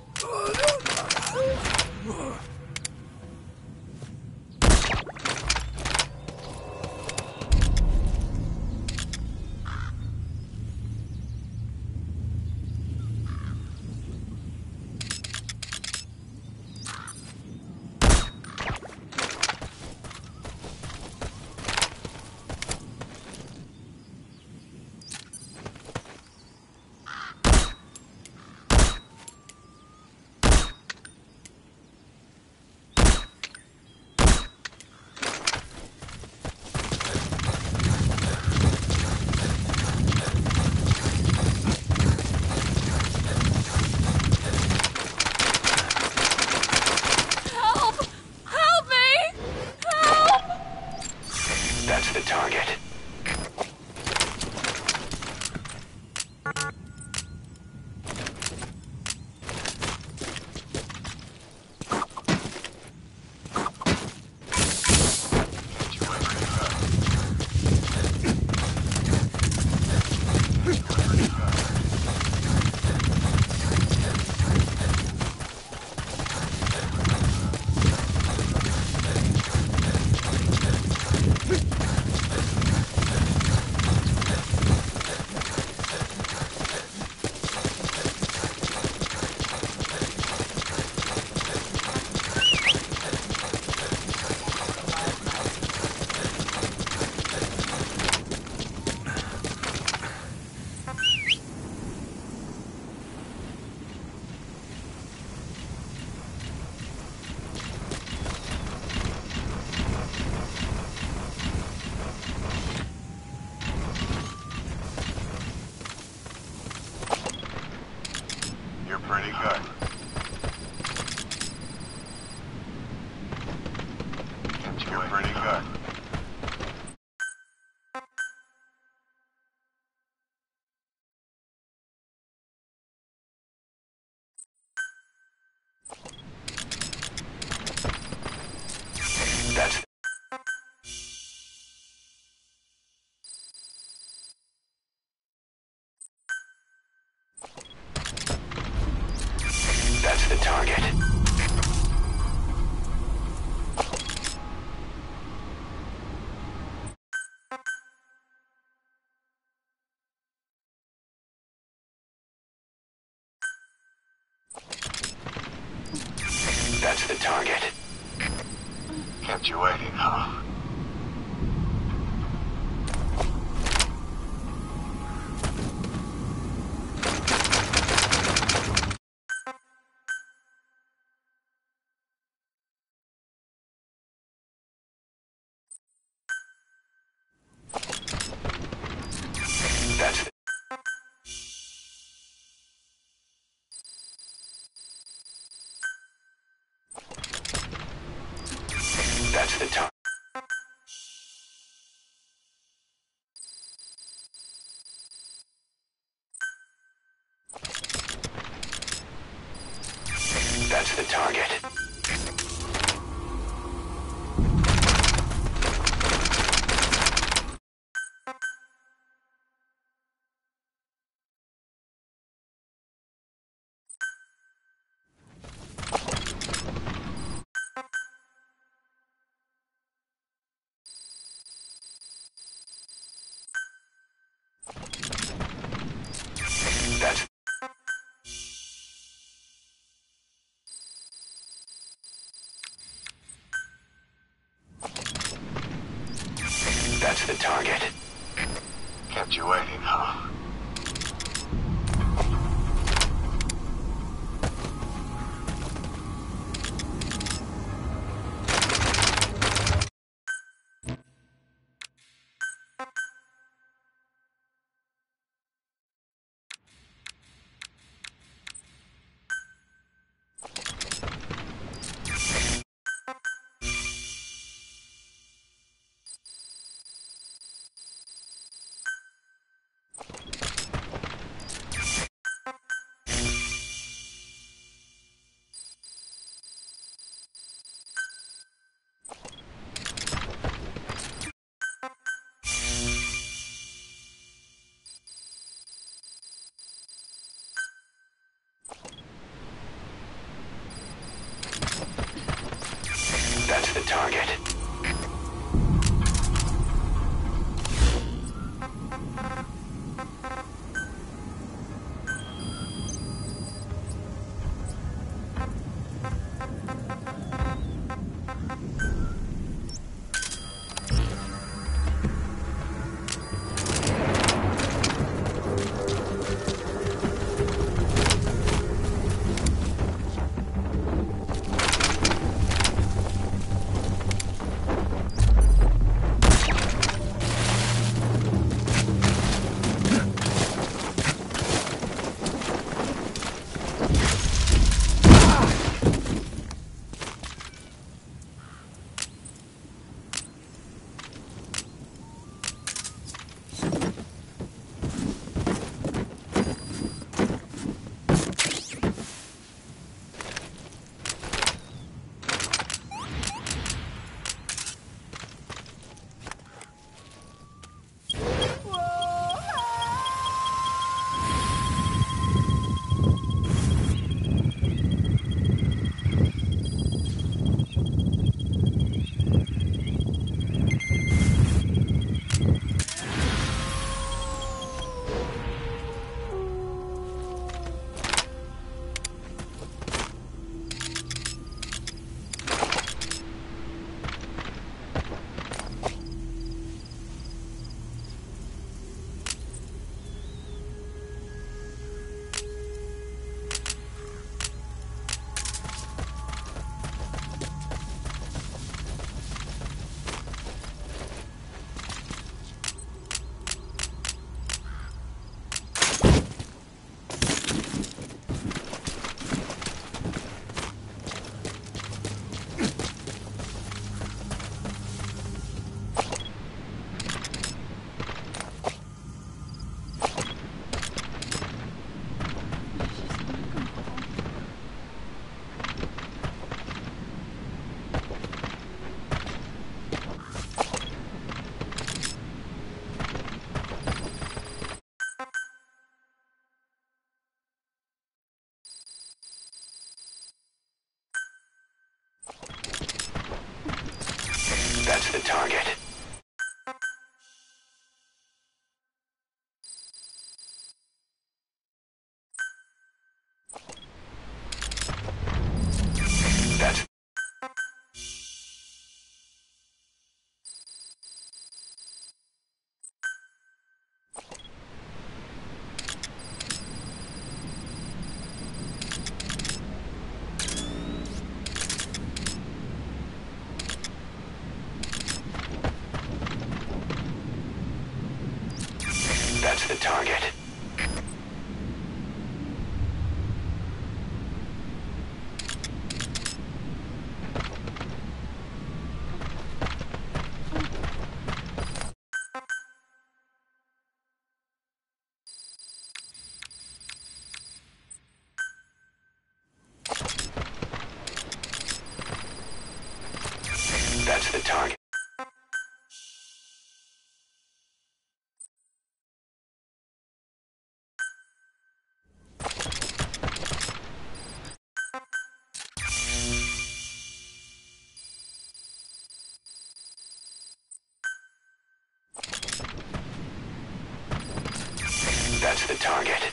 That's the target. You're pretty good. You're pretty good. That's That's the target. That's the target. Kept you waiting, huh? That's the That's the target. That's the target. That's That's the target. Kept you waiting, huh? target. That's the target. That's... That's the target. That's the target. That's the target.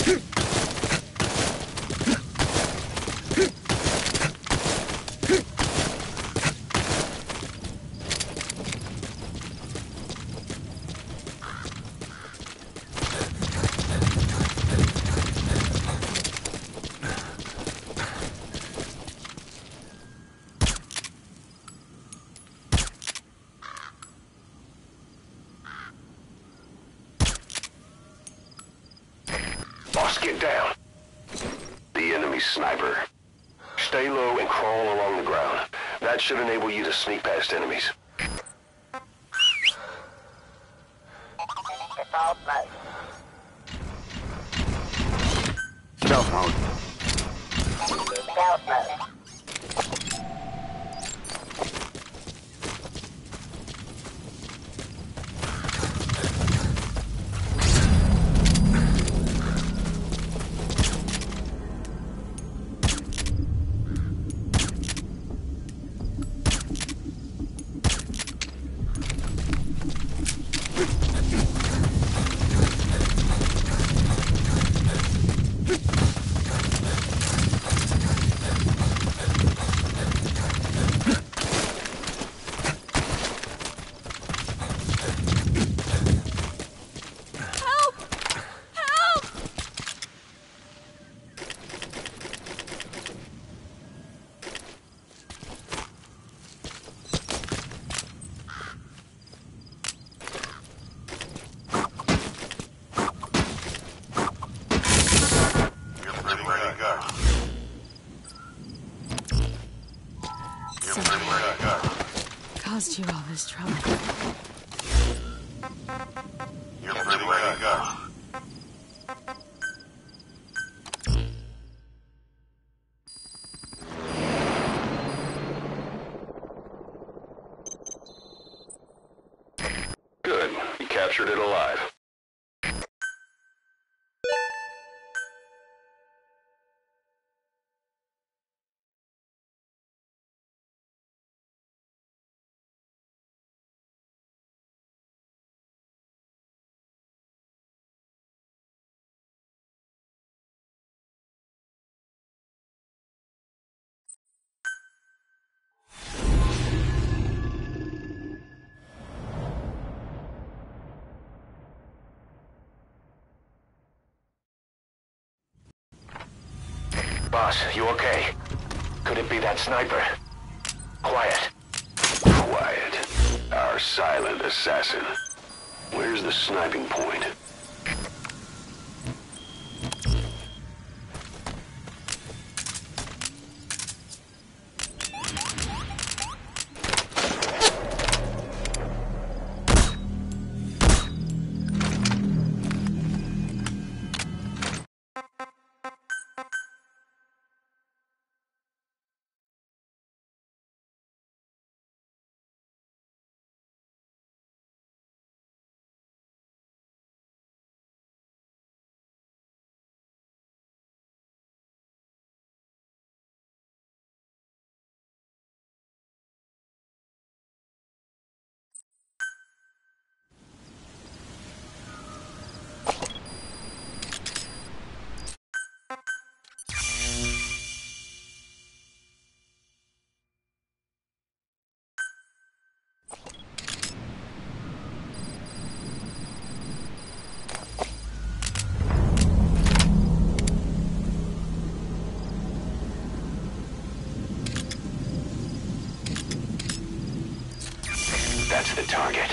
Boss, get down. The enemy sniper. Stay low and crawl along the ground. That should enable you to sneak past enemies. Default mode. Stealth mode. Stealth mode. Caused you all this trouble. You're pretty ready to go. Good. You captured it alive. Boss, you okay? Could it be that sniper? Quiet. Quiet. Our silent assassin. Where's the sniping point? That's the target.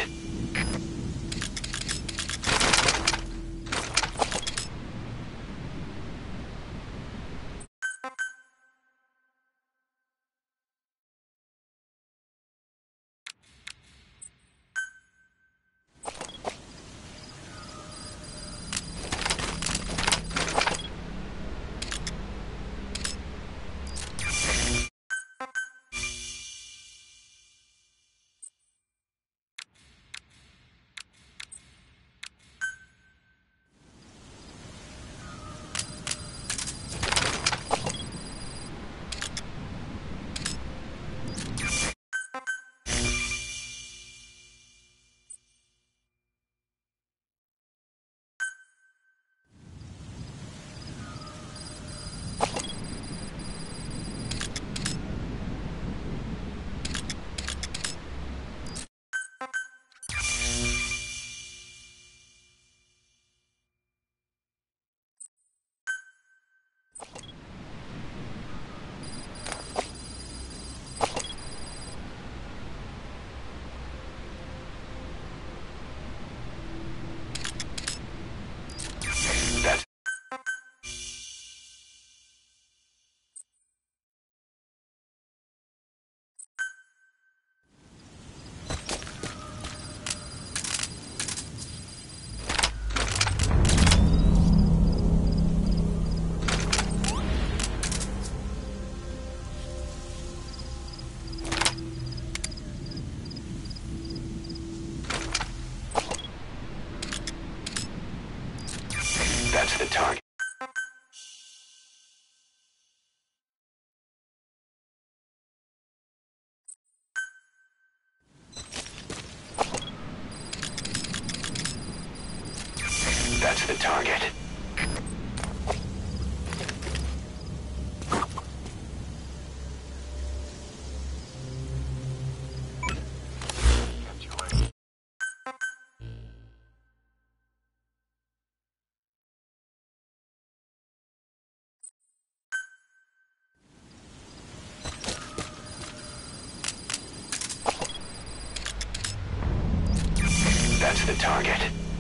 That's the target. That's the target. That's the target.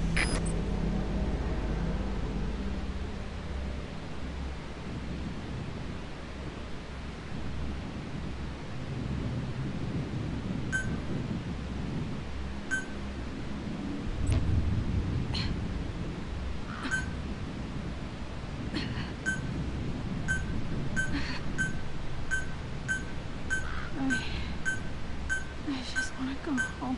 I just want to go home.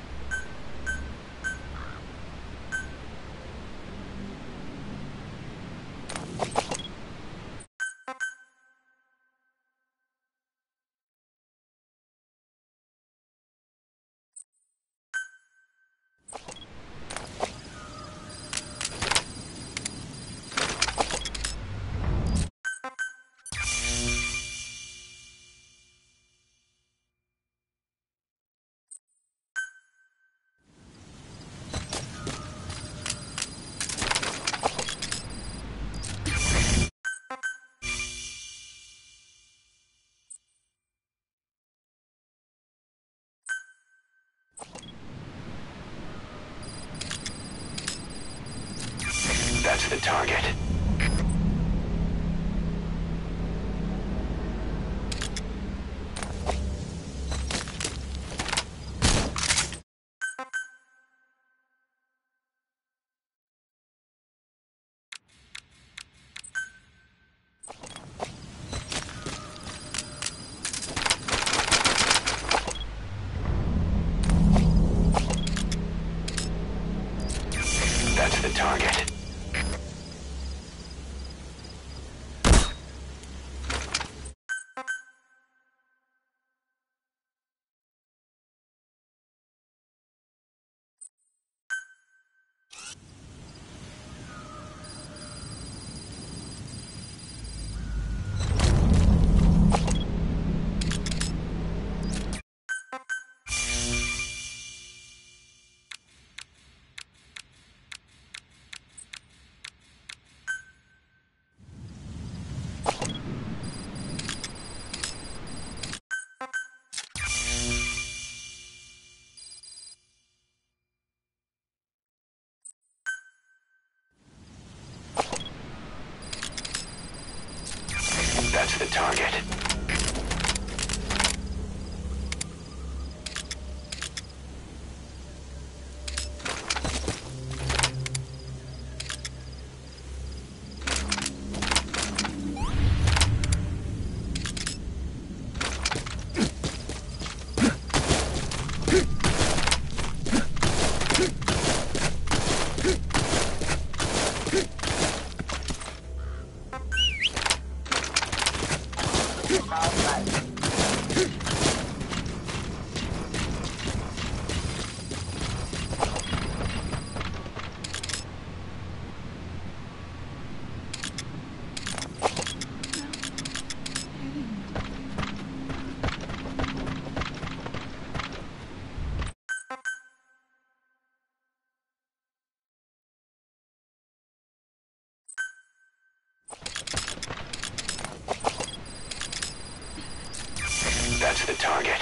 That's the target. That's the target. That's the target. That's the target.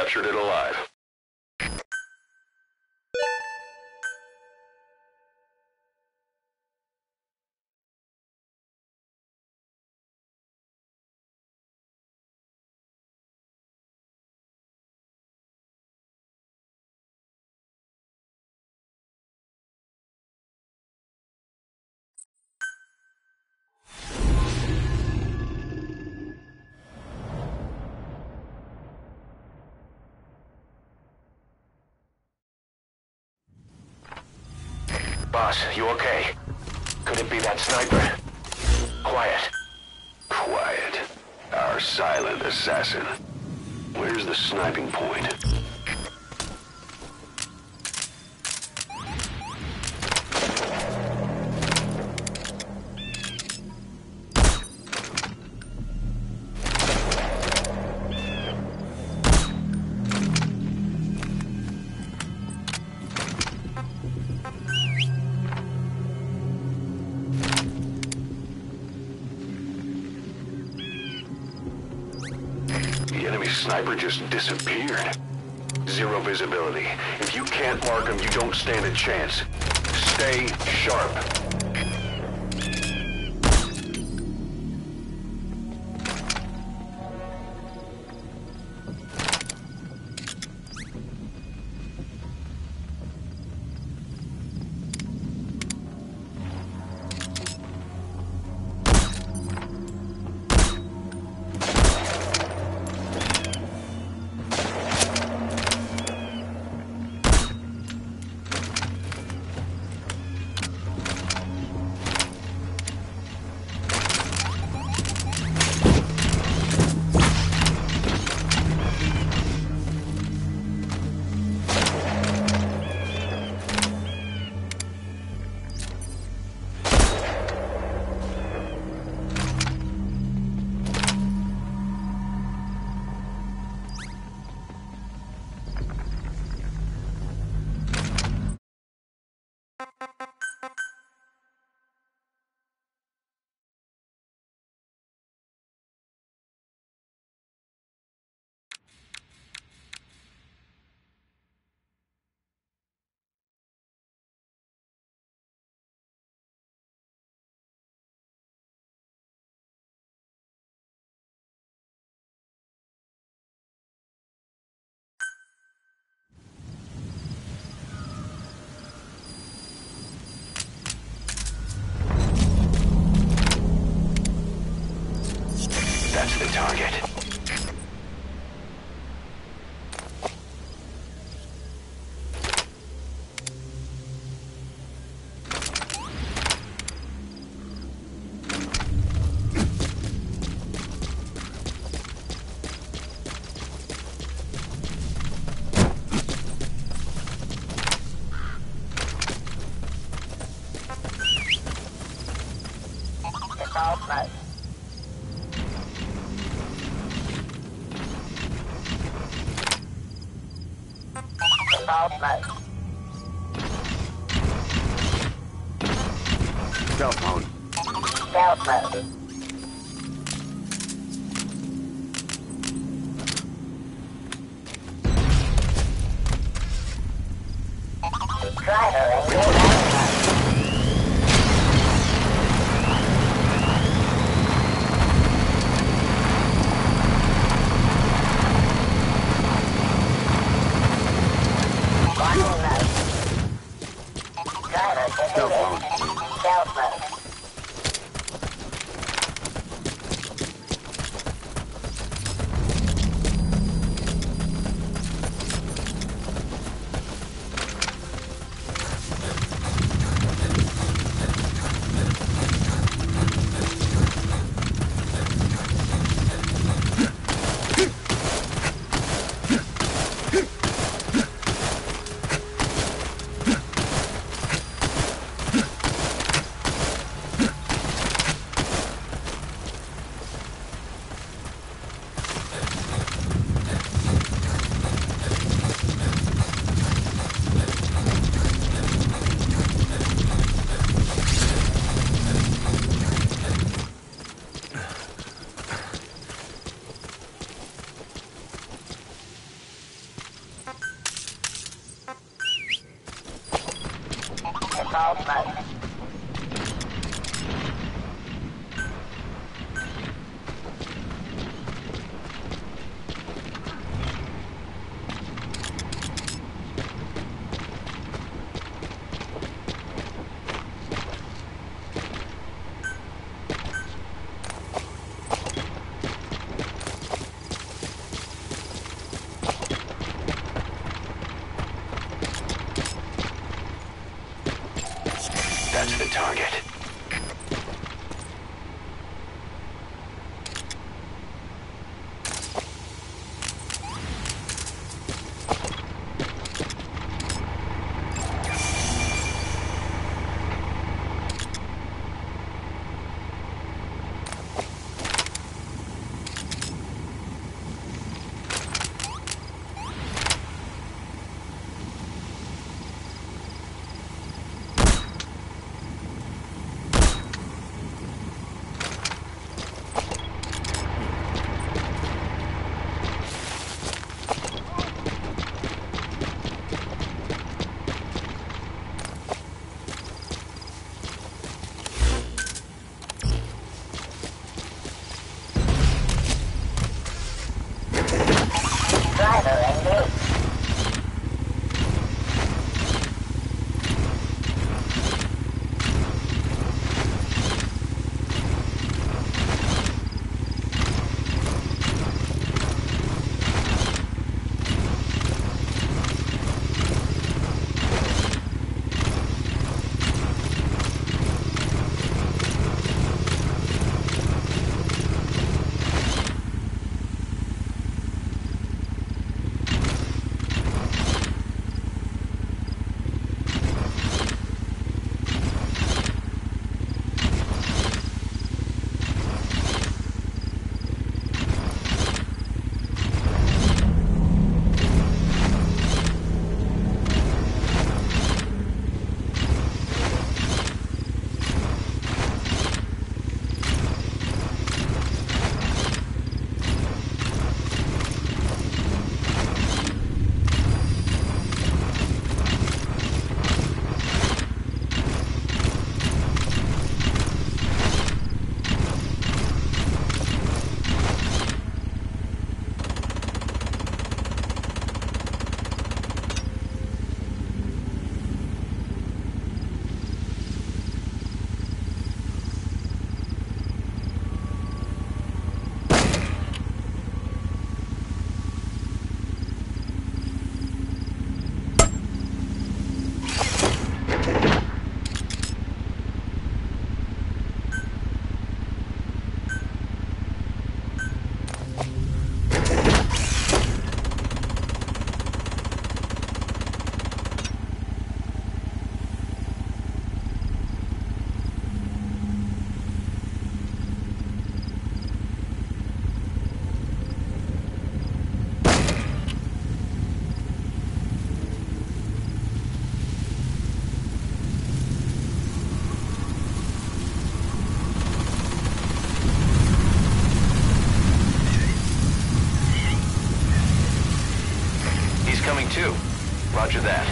captured it alive. Boss, you okay? Could it be that sniper? Quiet. Quiet. Our silent assassin. Where's the sniping point? The enemy sniper just disappeared. Zero visibility. If you can't mark him, you don't stand a chance. Stay sharp. That's the target. Assault mode. Assault mode. Stealth mode. Stealth mode. Driver engine active. Walking mode. Driver Stealth mode. disengaged. Stealth mode. target. Two. Roger that.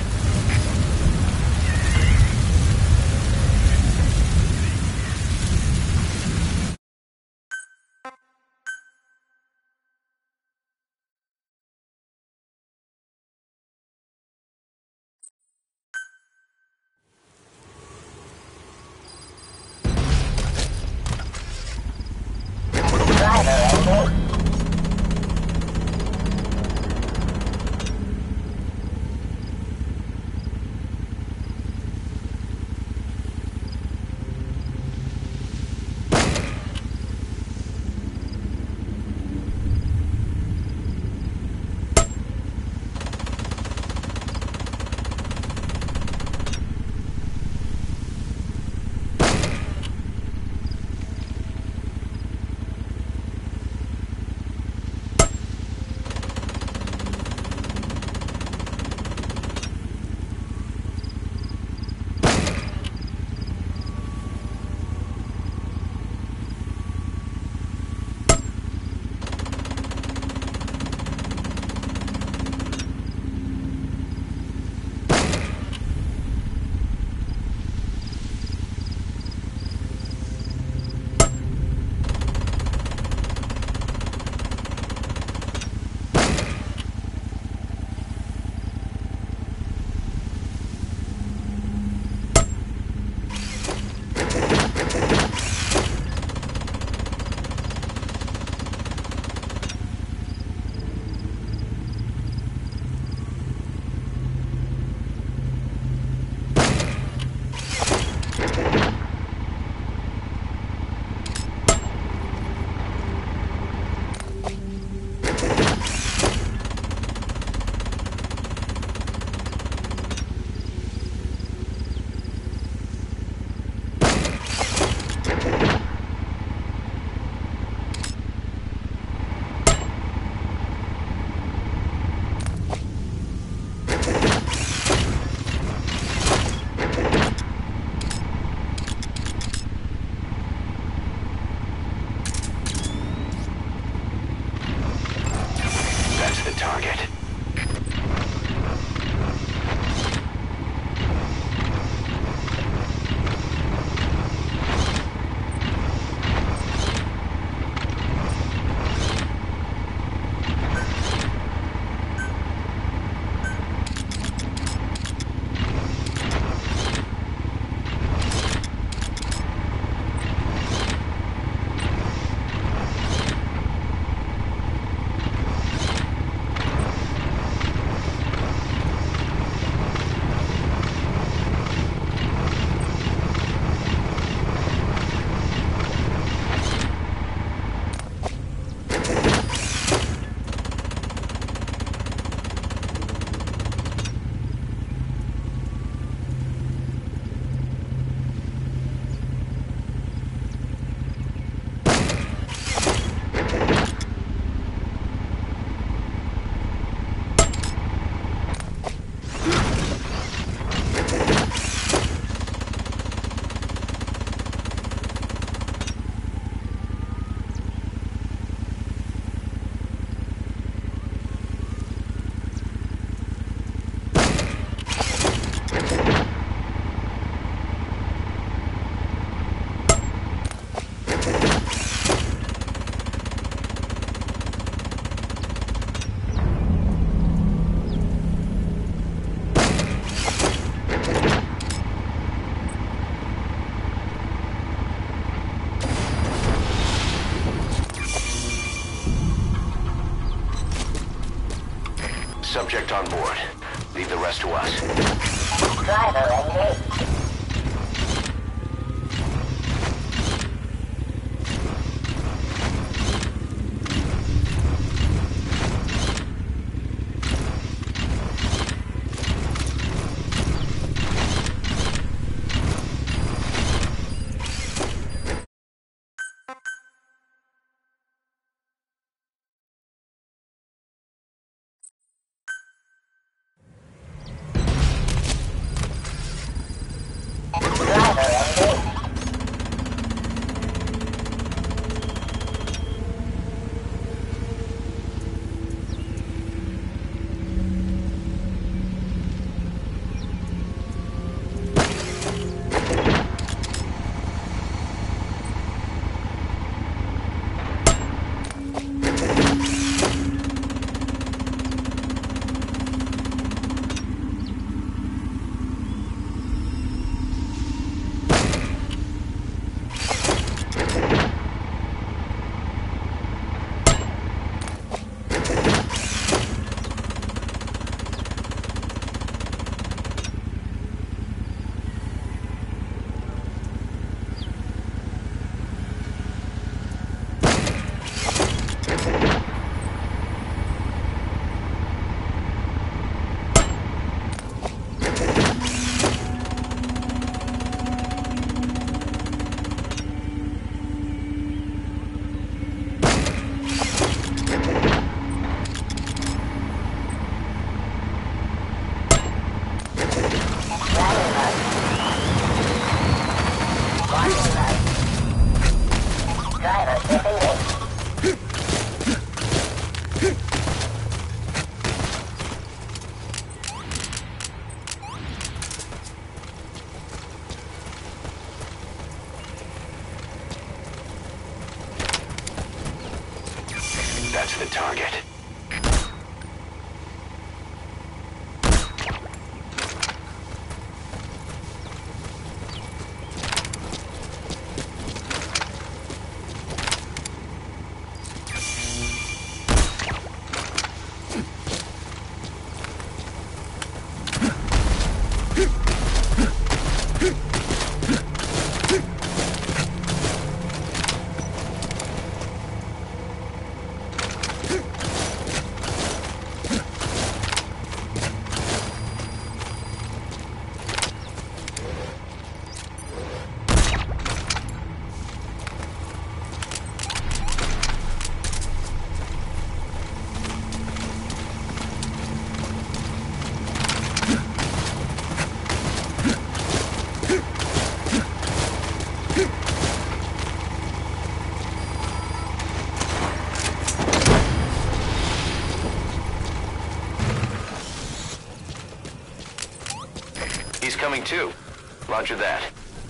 target. Subject on board. Leave the rest to us. Driver engaged. That's the target. coming too. Roger that.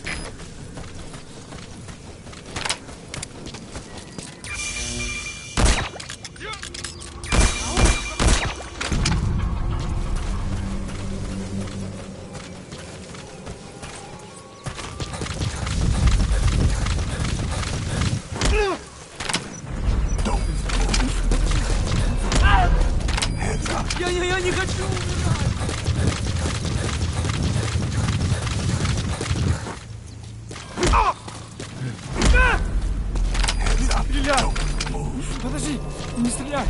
Я-я-я, не хочу умирать! Стреляй! Подожди, не стреляй!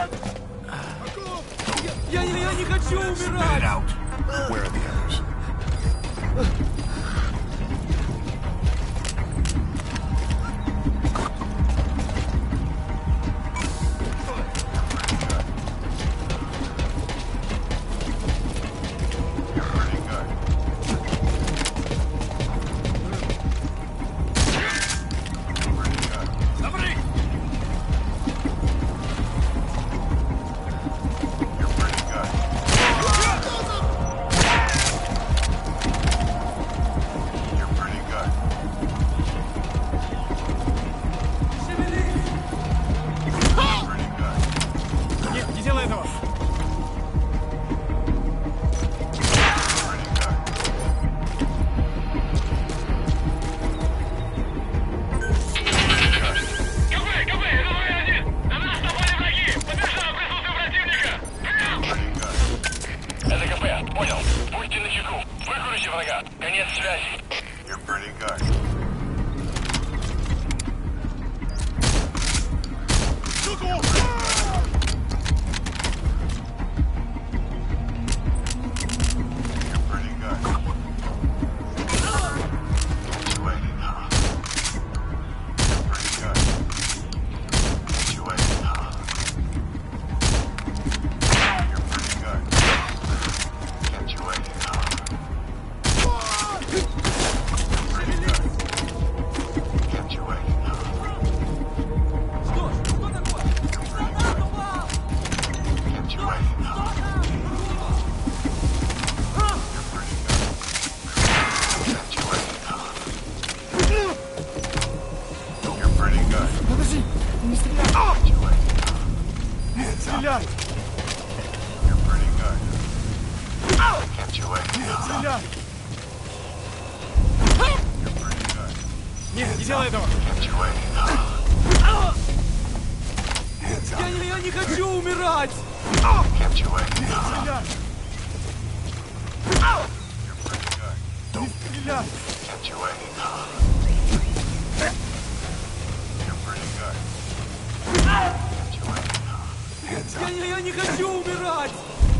Я, я, я не хочу умирать! Spit it out. Where are the others? You're pretty good. Нет, не делай этого! Я, не- я не хочу умирать! Не стреляй! Не стреляй! Я, не- я не хочу умирать!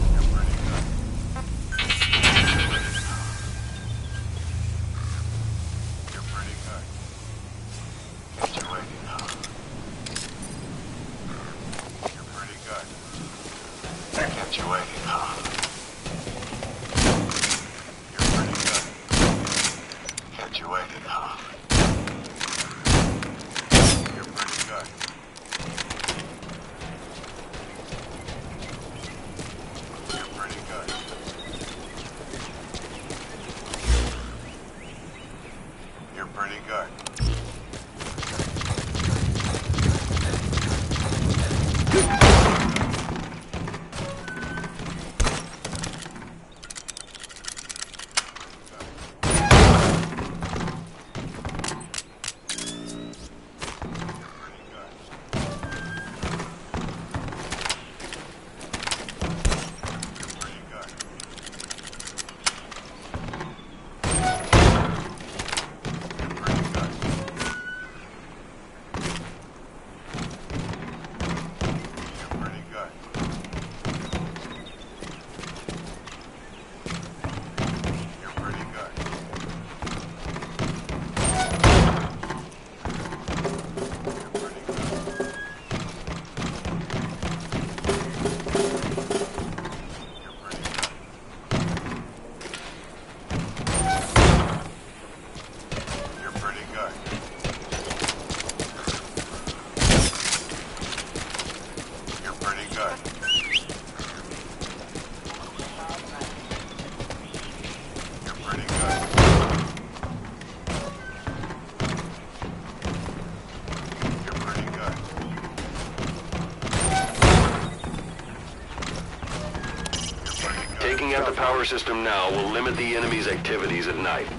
Taking out the power system now will limit the enemy's activities at night.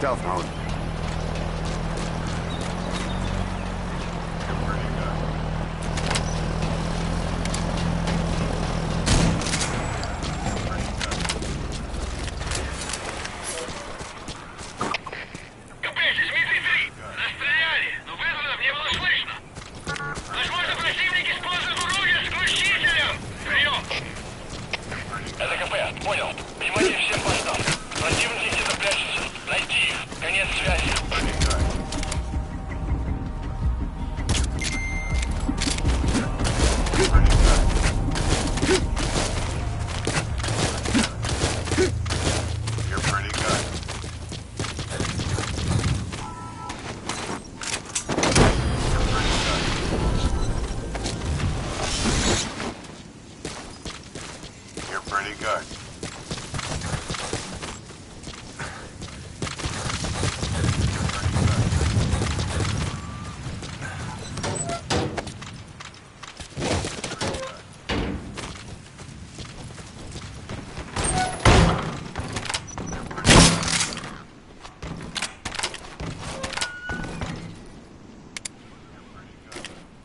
stealth mode.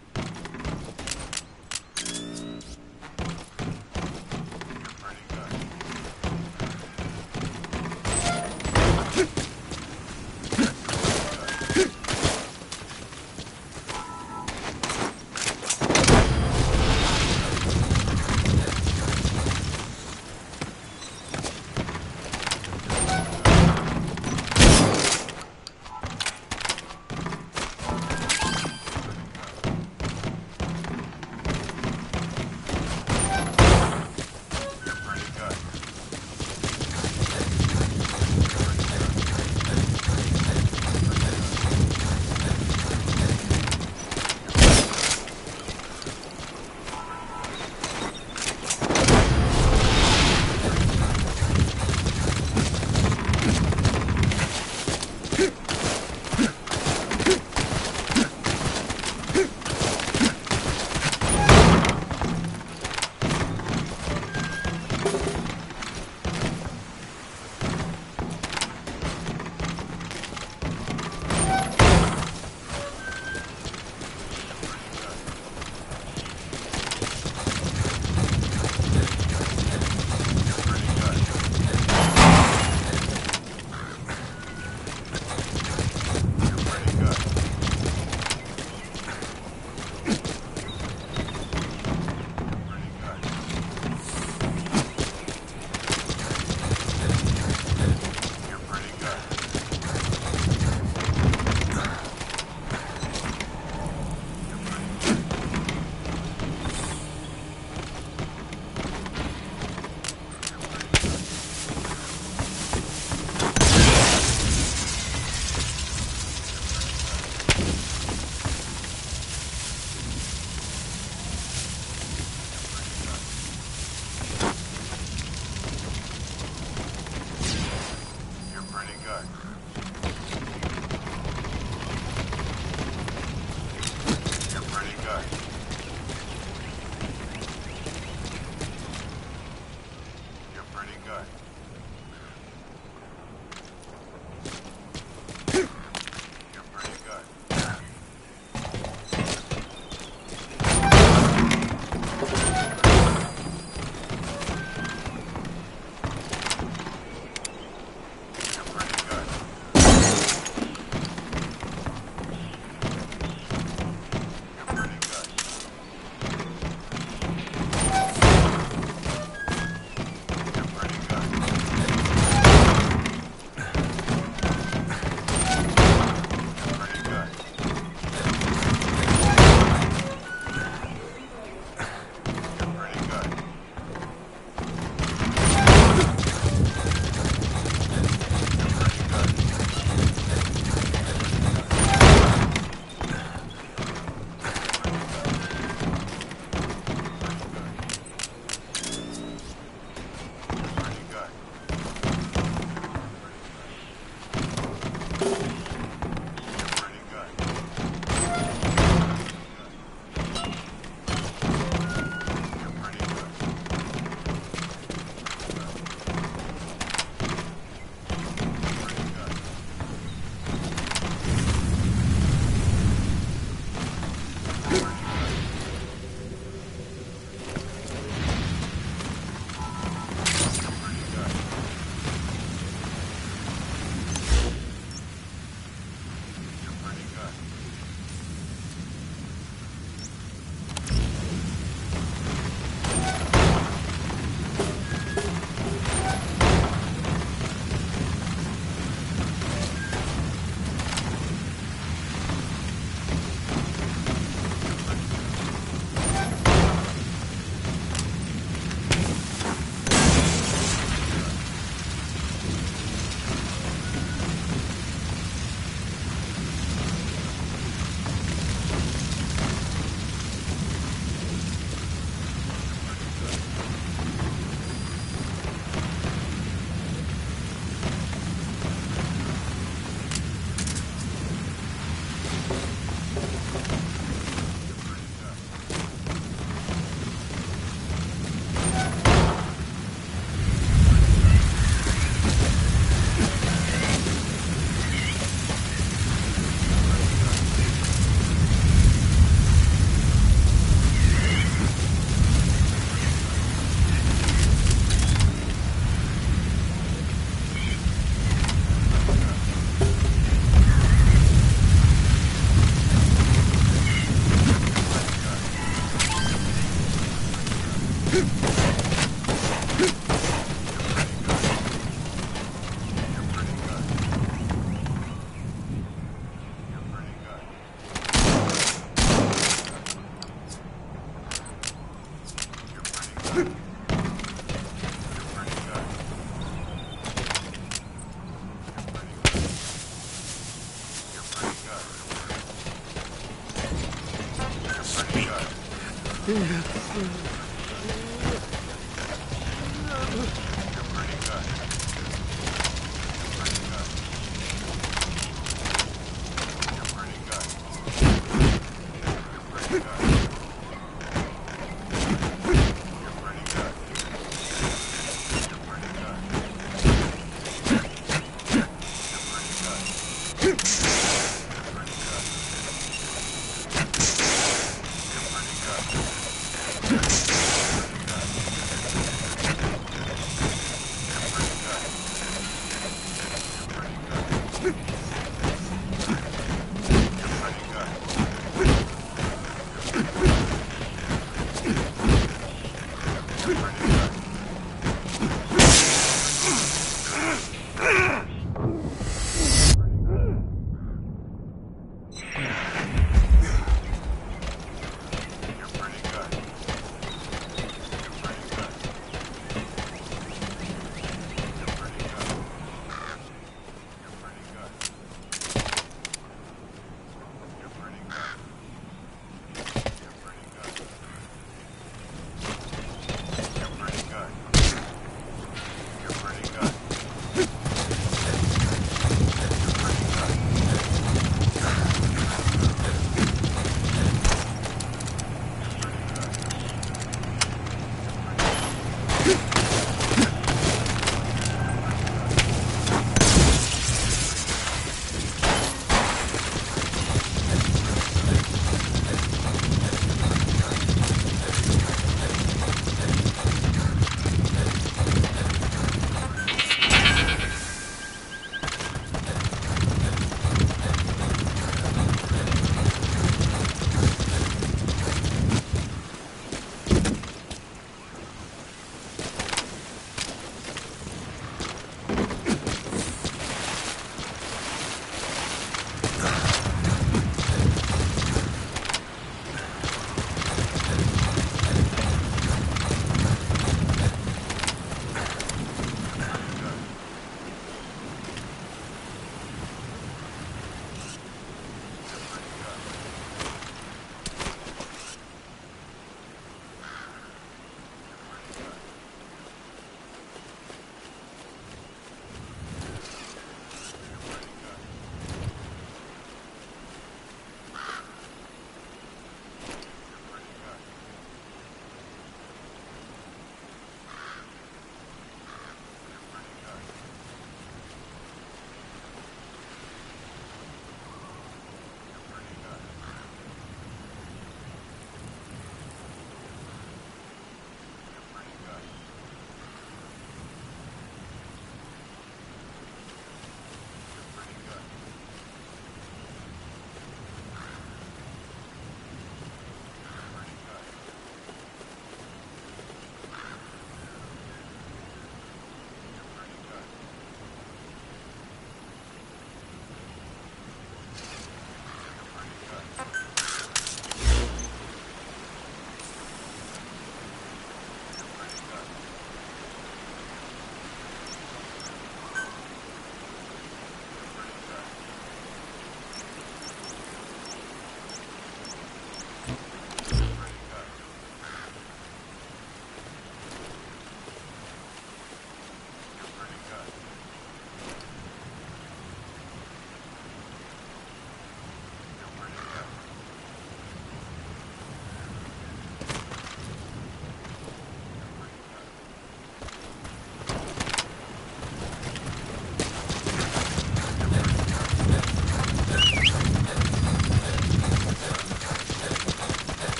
Pretty good.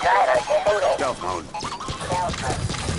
Driver disengaged. Stealth mode. Stealth mode.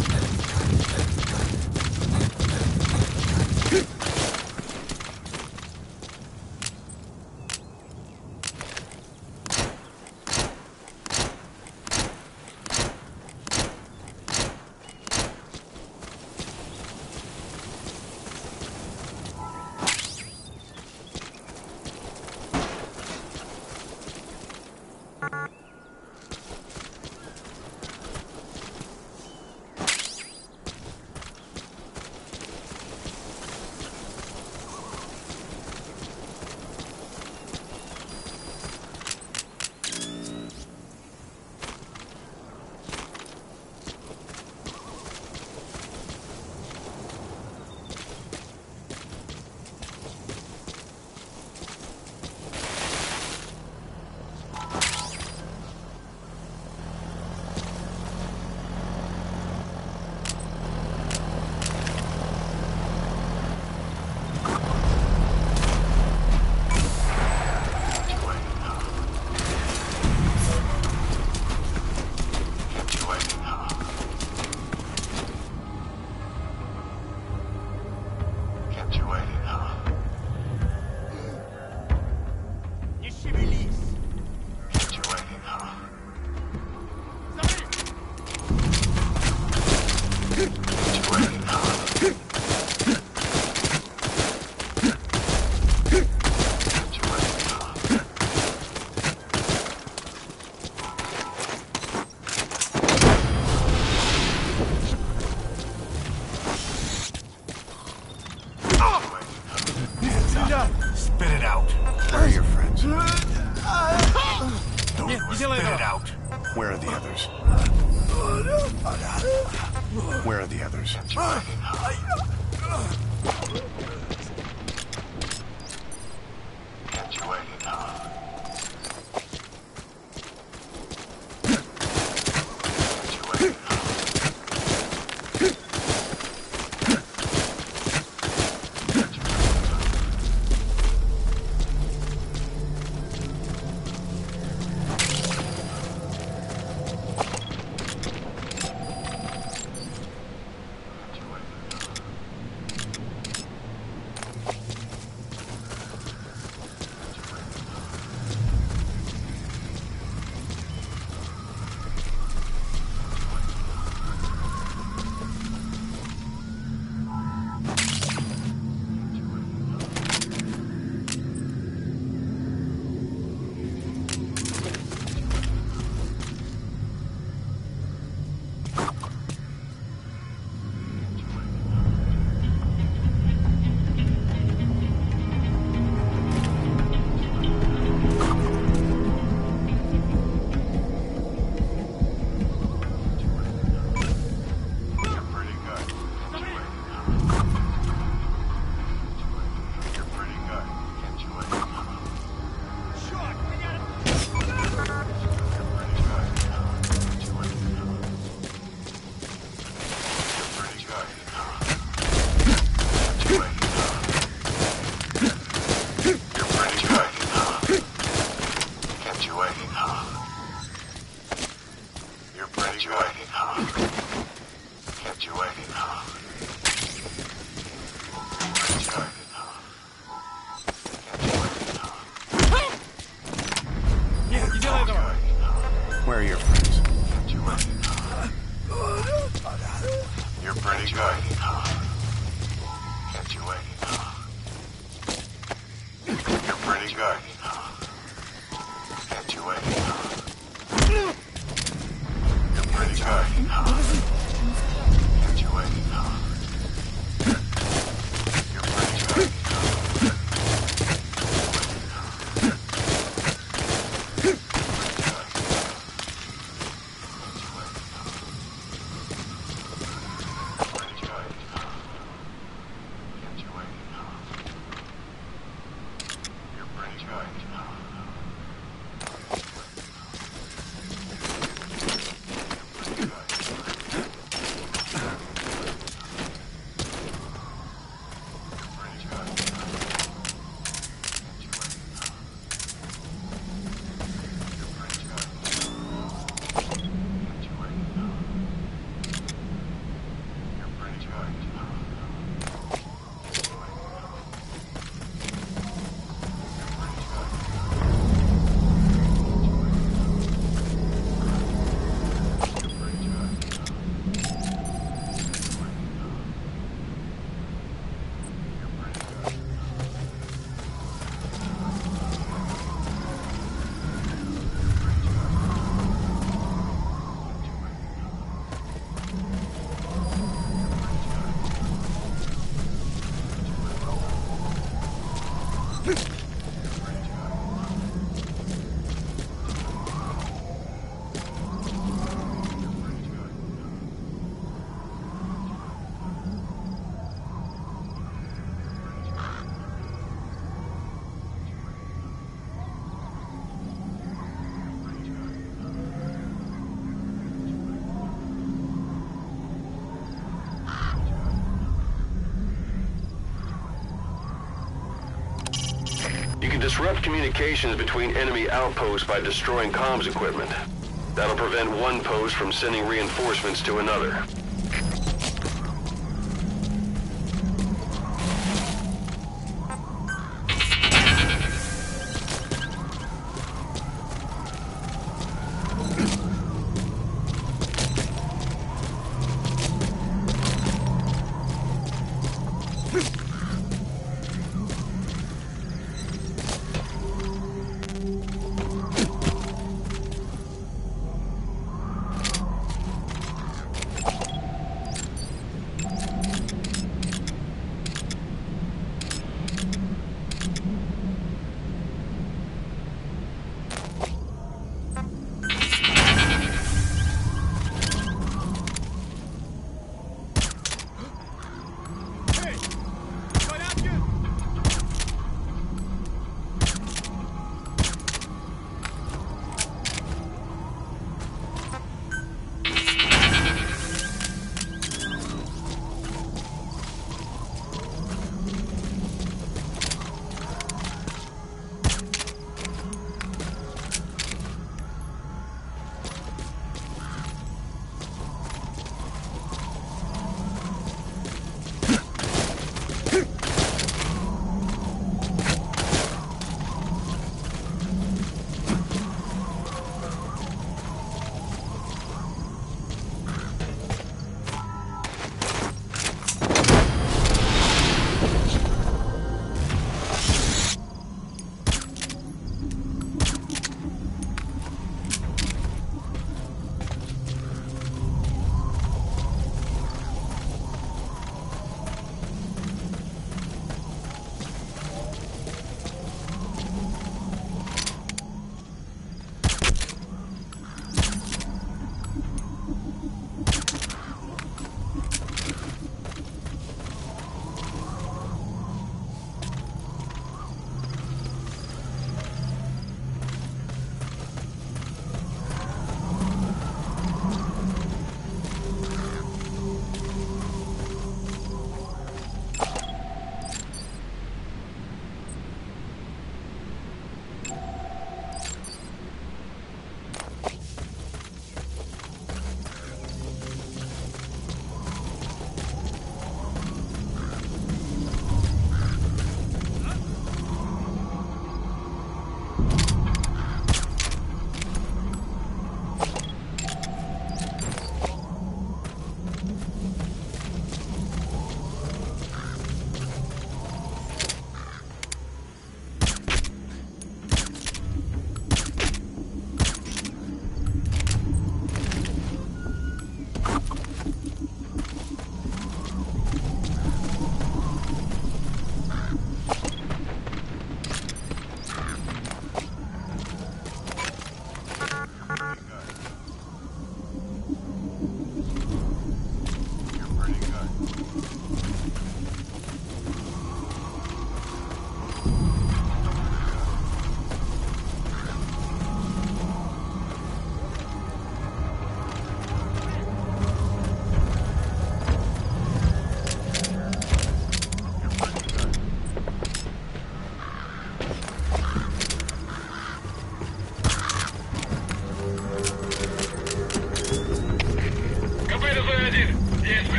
Spit it out. Where are your friends? Don't Spit it out. Where are the others? Where are the others? Kept you waiting, huh? Where are your friends? You're pretty good. Kept you waiting, huh? You're pretty good. Kept you waiting, huh? You're pretty good. Kept you waiting, huh? You're pretty good. disrupt communications between enemy outposts by destroying comms equipment. That'll prevent one post from sending reinforcements to another.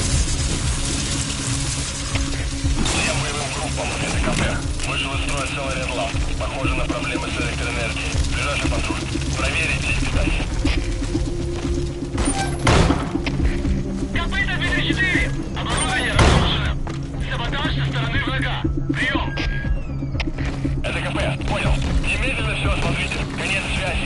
Вышел из строя целая проблемы с электроэнергией. Ближайший патруль. Проверить здесь детали. КП двадцать четыре! Оборудование разрушено! Саботаж со стороны врага! Прием! Это КП, понял. Немедленно все осмотрите. Конец связи.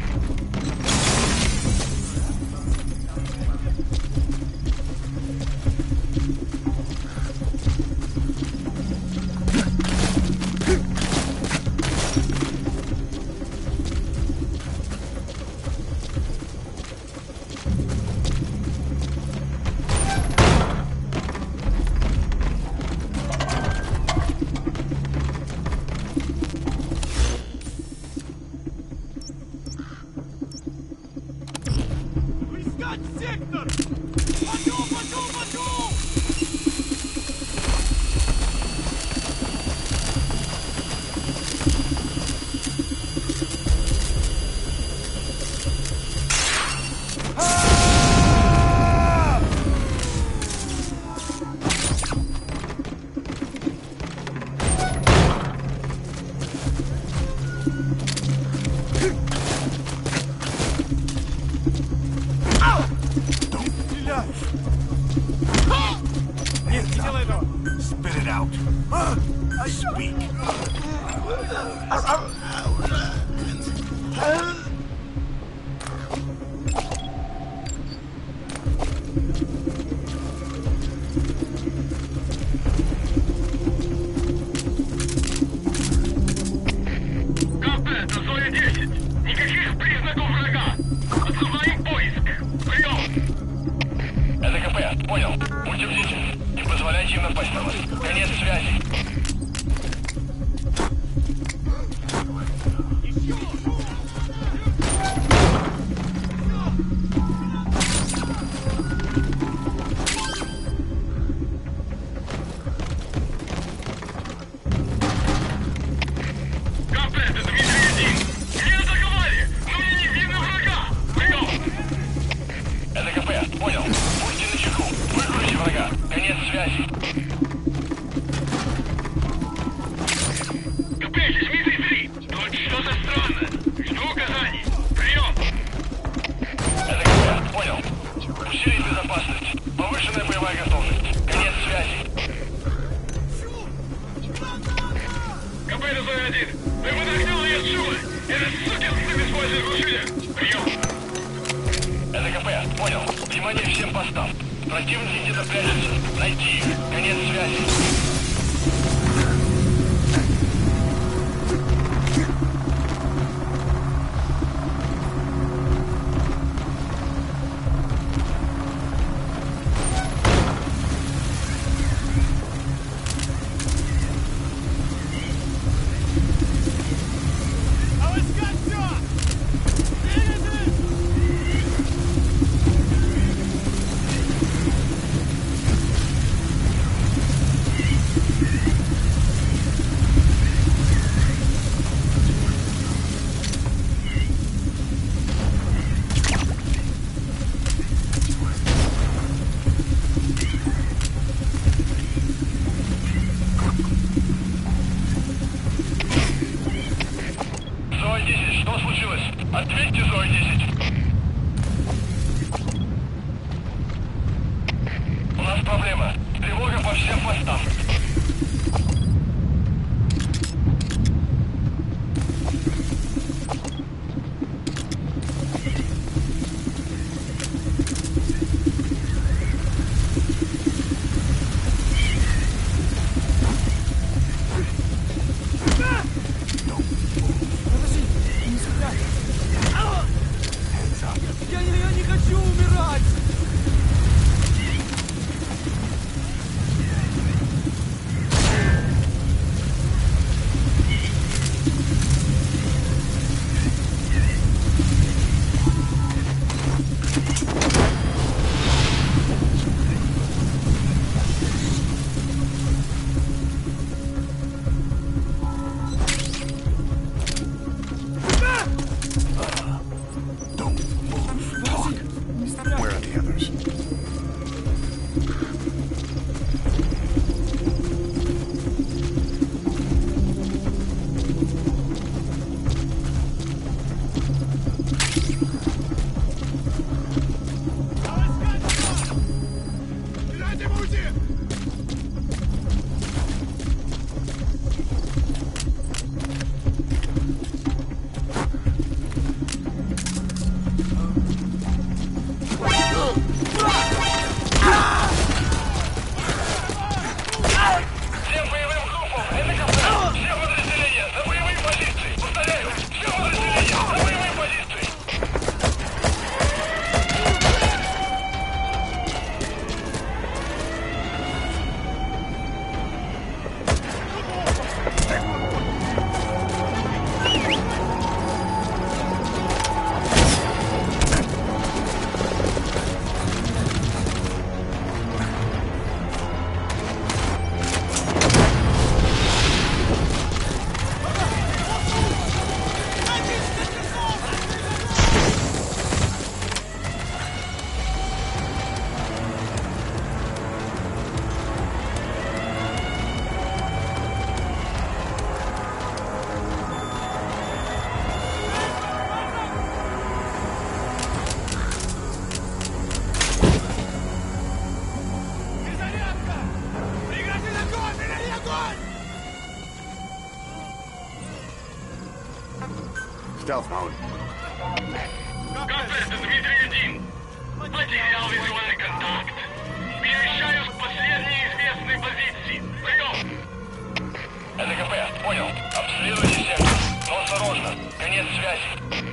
Сектор! Подъем, подъем, подъем! Spit it out. Speak. КП, это зона десять! Никаких признаков врага! Отзываем поиск! Прием! Это КП, понял. Будьте бдительны. Не позволяйте им напасть на вас. Конец связи. КП, это Дмитрий один! Меня атаковали! Но мне не видно врага! Прием! Это КП, понял. Будьте начеку. Выкройте врага. Конец связи. КП, здесь Дмитрий три! Тут что-то странное! Жду указаний! Прием! Это КП, понял. Усилить безопасность. Повышенная боевая готовность. Конец связи. КП, это зона один! Вы выдохнули отсюда! Этот сукин сын использует глушитель! Прием! Это КП, понял. Внимание всем постам. Противники где-то прячутся. Найти их. Конец связи. Stealth mode. Капец, это Дмитрий один. Потерял визуальный контакт. Перемещаюсь к последней известной позиции. Прием! Это КП, понял. Обследуйте сектор. Но осторожно. Конец связи.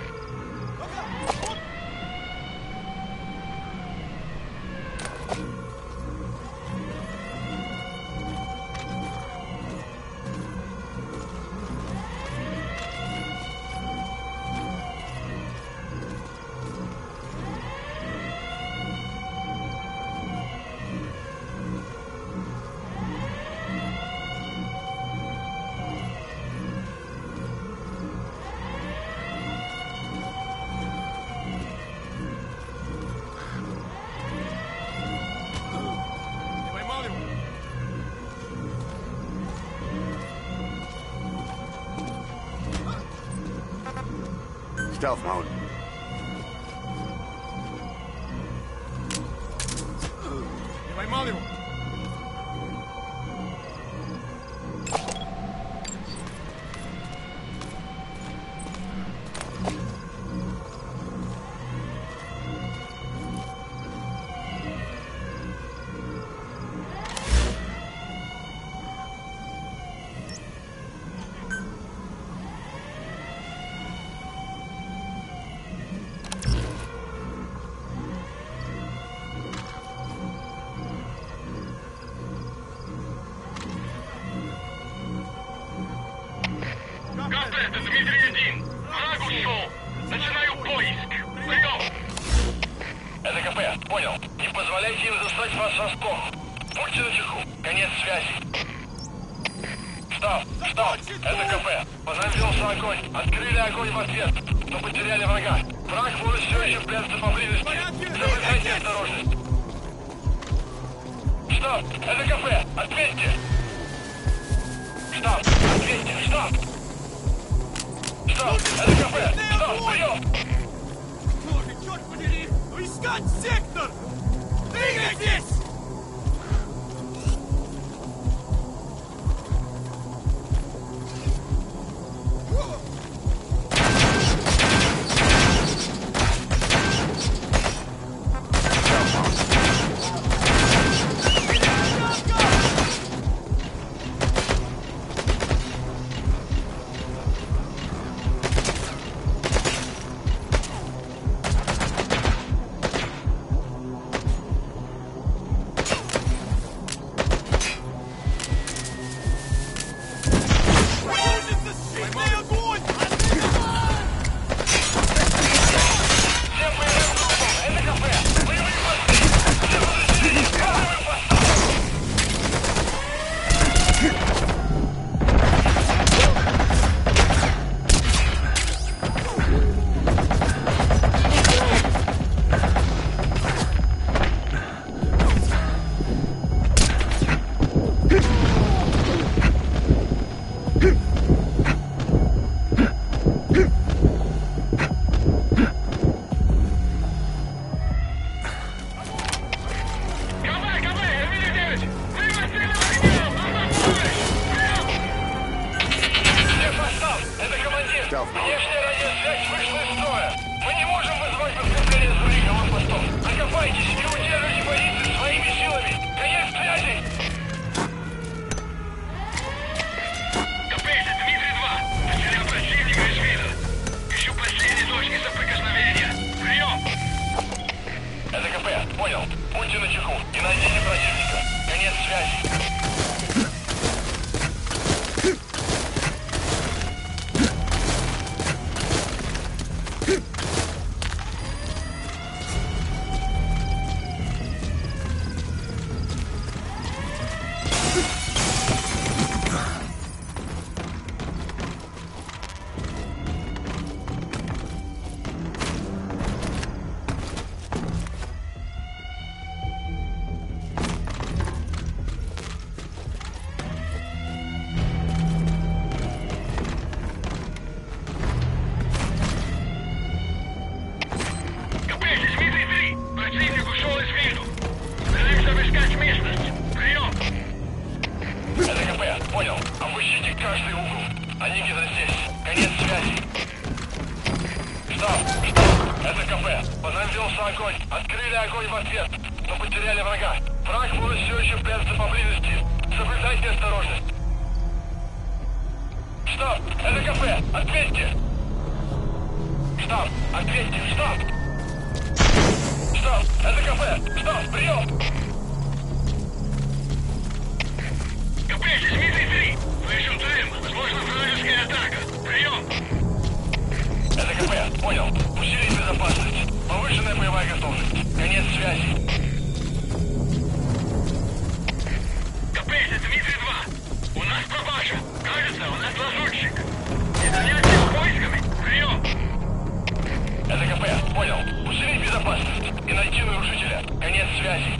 Stealth mode. Не поймал его? Капец, это Дмитрий один. Враг ушел. Начинаю поиск. Прием! Это КП, понял. Не позволяйте им застать вас врасплох. Будьте начеку. Конец связи. Штаб, штаб, это КП. Возобновился огонь. Открыли огонь в ответ, но потеряли врага. Враг может все еще прятаться поблизости. Соблюдайте осторожность. Штаб, это КП. Ответьте. Штаб, ответьте, штаб. Штаб, это КП. Штаб, прием. Боже, черт подери! Ну искать сектор! Двигайтесь! Внешняя радиосвязь вышла из строя. Мы не можем вызвать подкрепление с других аванпостов. Окопайтесь и удерживайте позиции своими силами. Конец связи! Капец, Дмитрий два. Потерял противника из вида. Ищу последние точки соприкосновения. Прием! Это КП, понял. Будьте начеку и найдите противника. Конец связи. Стоп! Стоп! Это КП. По нам велся огонь. Открыли огонь в ответ. Но потеряли врага. Враг может все еще прятаться поблизости. Соблюдайте осторожность. Стоп! Это КП! Ответьте! Стоп! Ответьте! Стоп! Стоп! Это КП! Стоп! Прием! КП, здесь Дмитрий три. Слышим дым. Возможно, вражеская атака. Прием! Это КП. Понял. Усилить безопасность. Повышенная боевая готовность. Конец связи. КП, это Дмитрий два. У нас пропажа. Кажется, у нас лазутчик. Не занять его поисками. Прием! Это КП. Понял. Усилить безопасность. И найти нарушителя. Конец связи.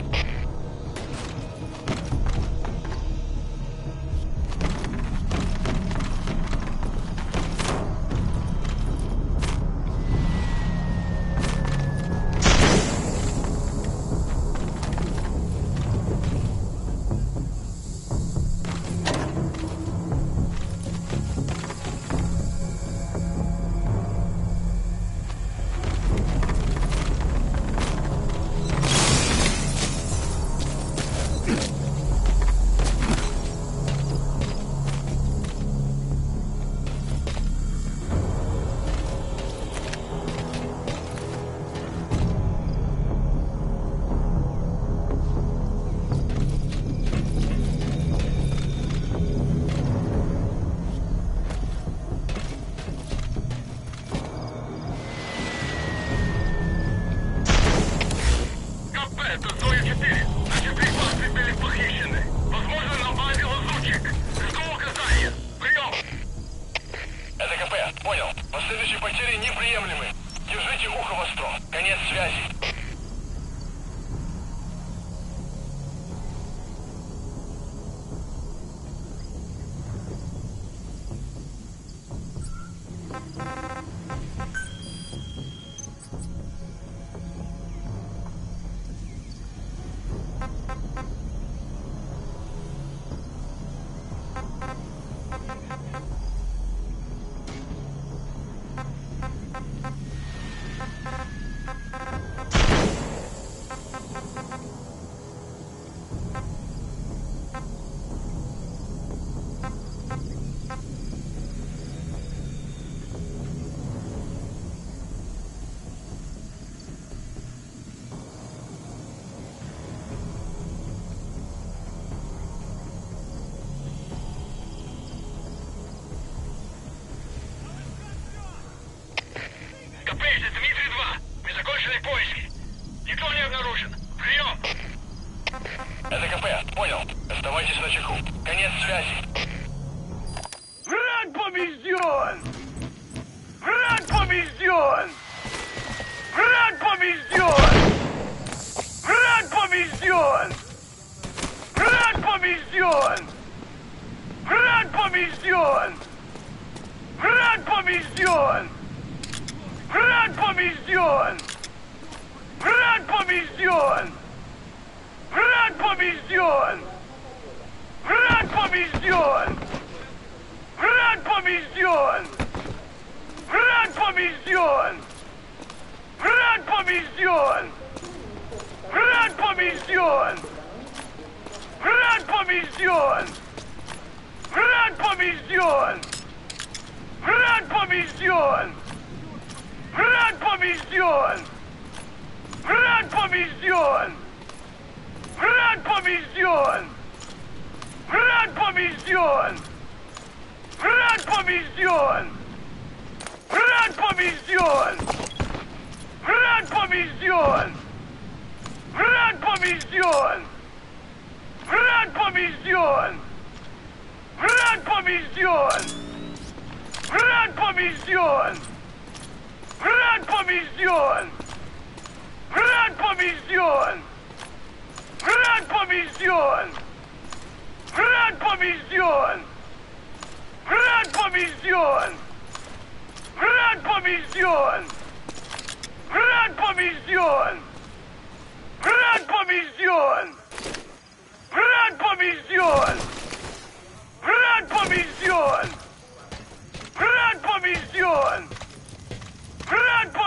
Run,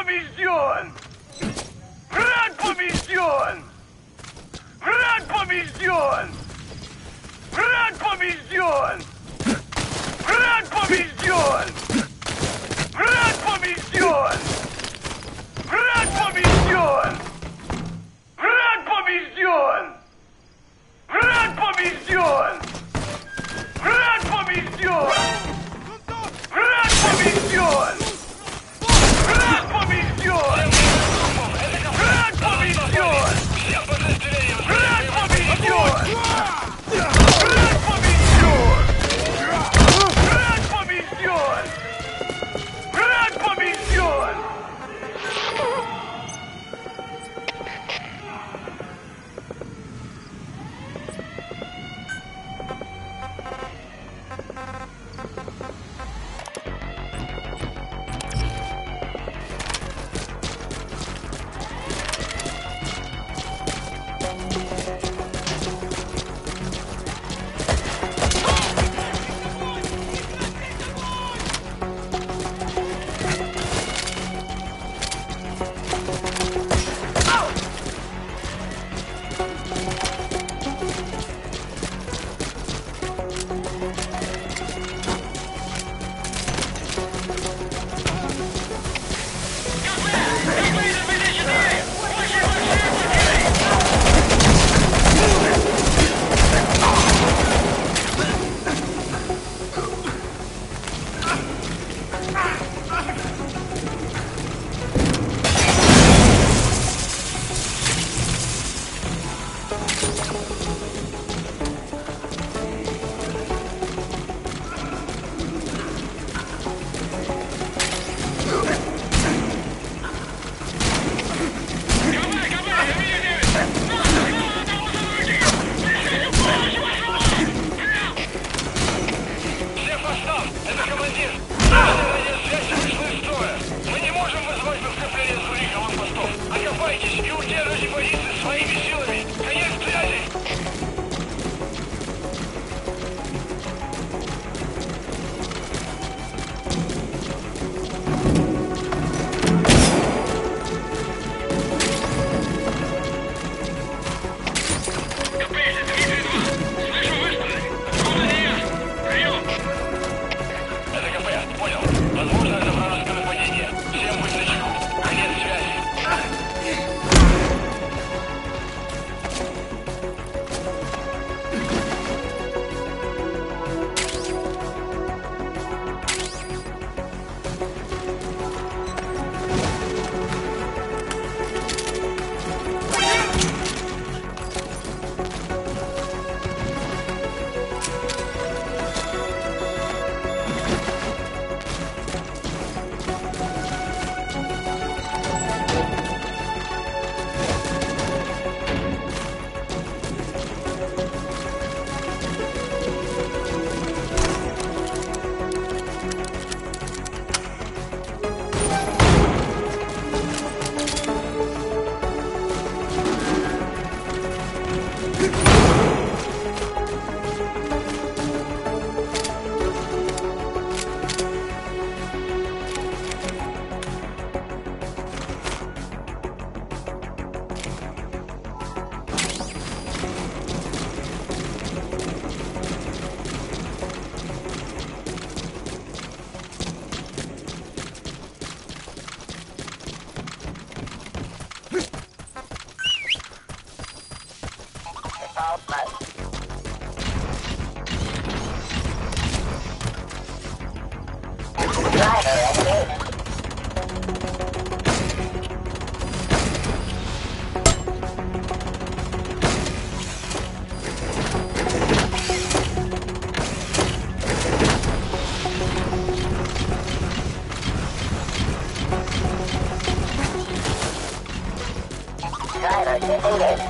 Driver disengaged.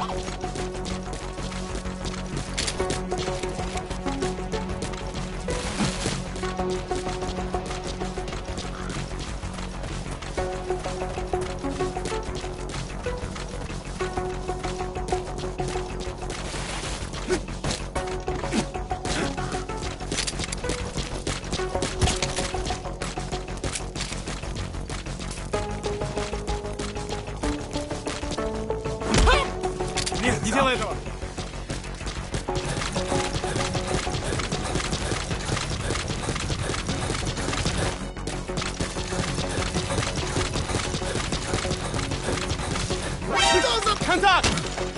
Нет, не делай этого! Что за контакт?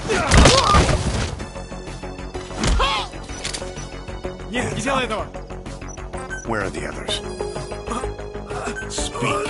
Нет, не делай этого! Where are the others? Speak.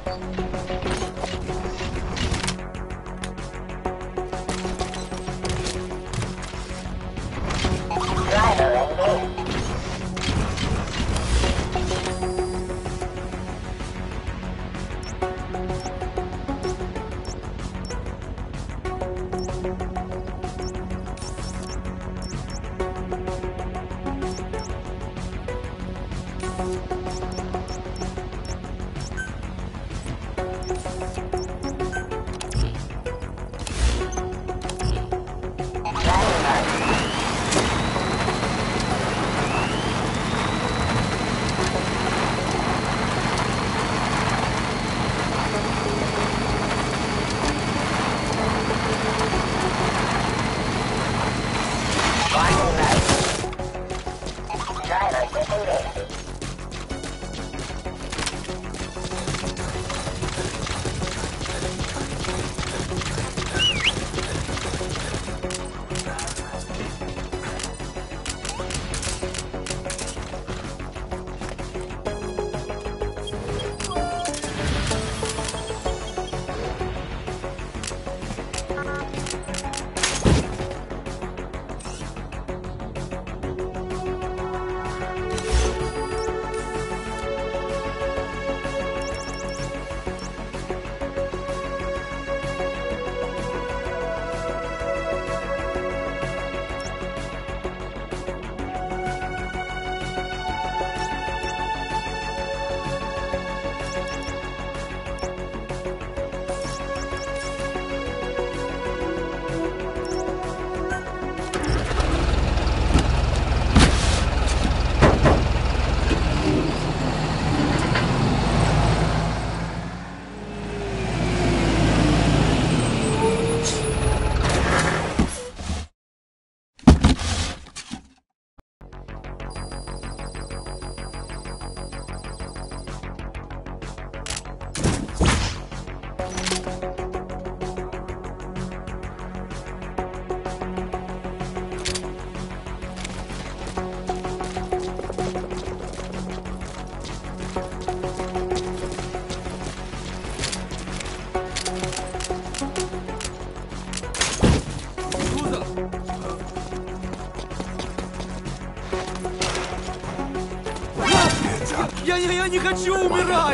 Я, я, я не хочу умирать!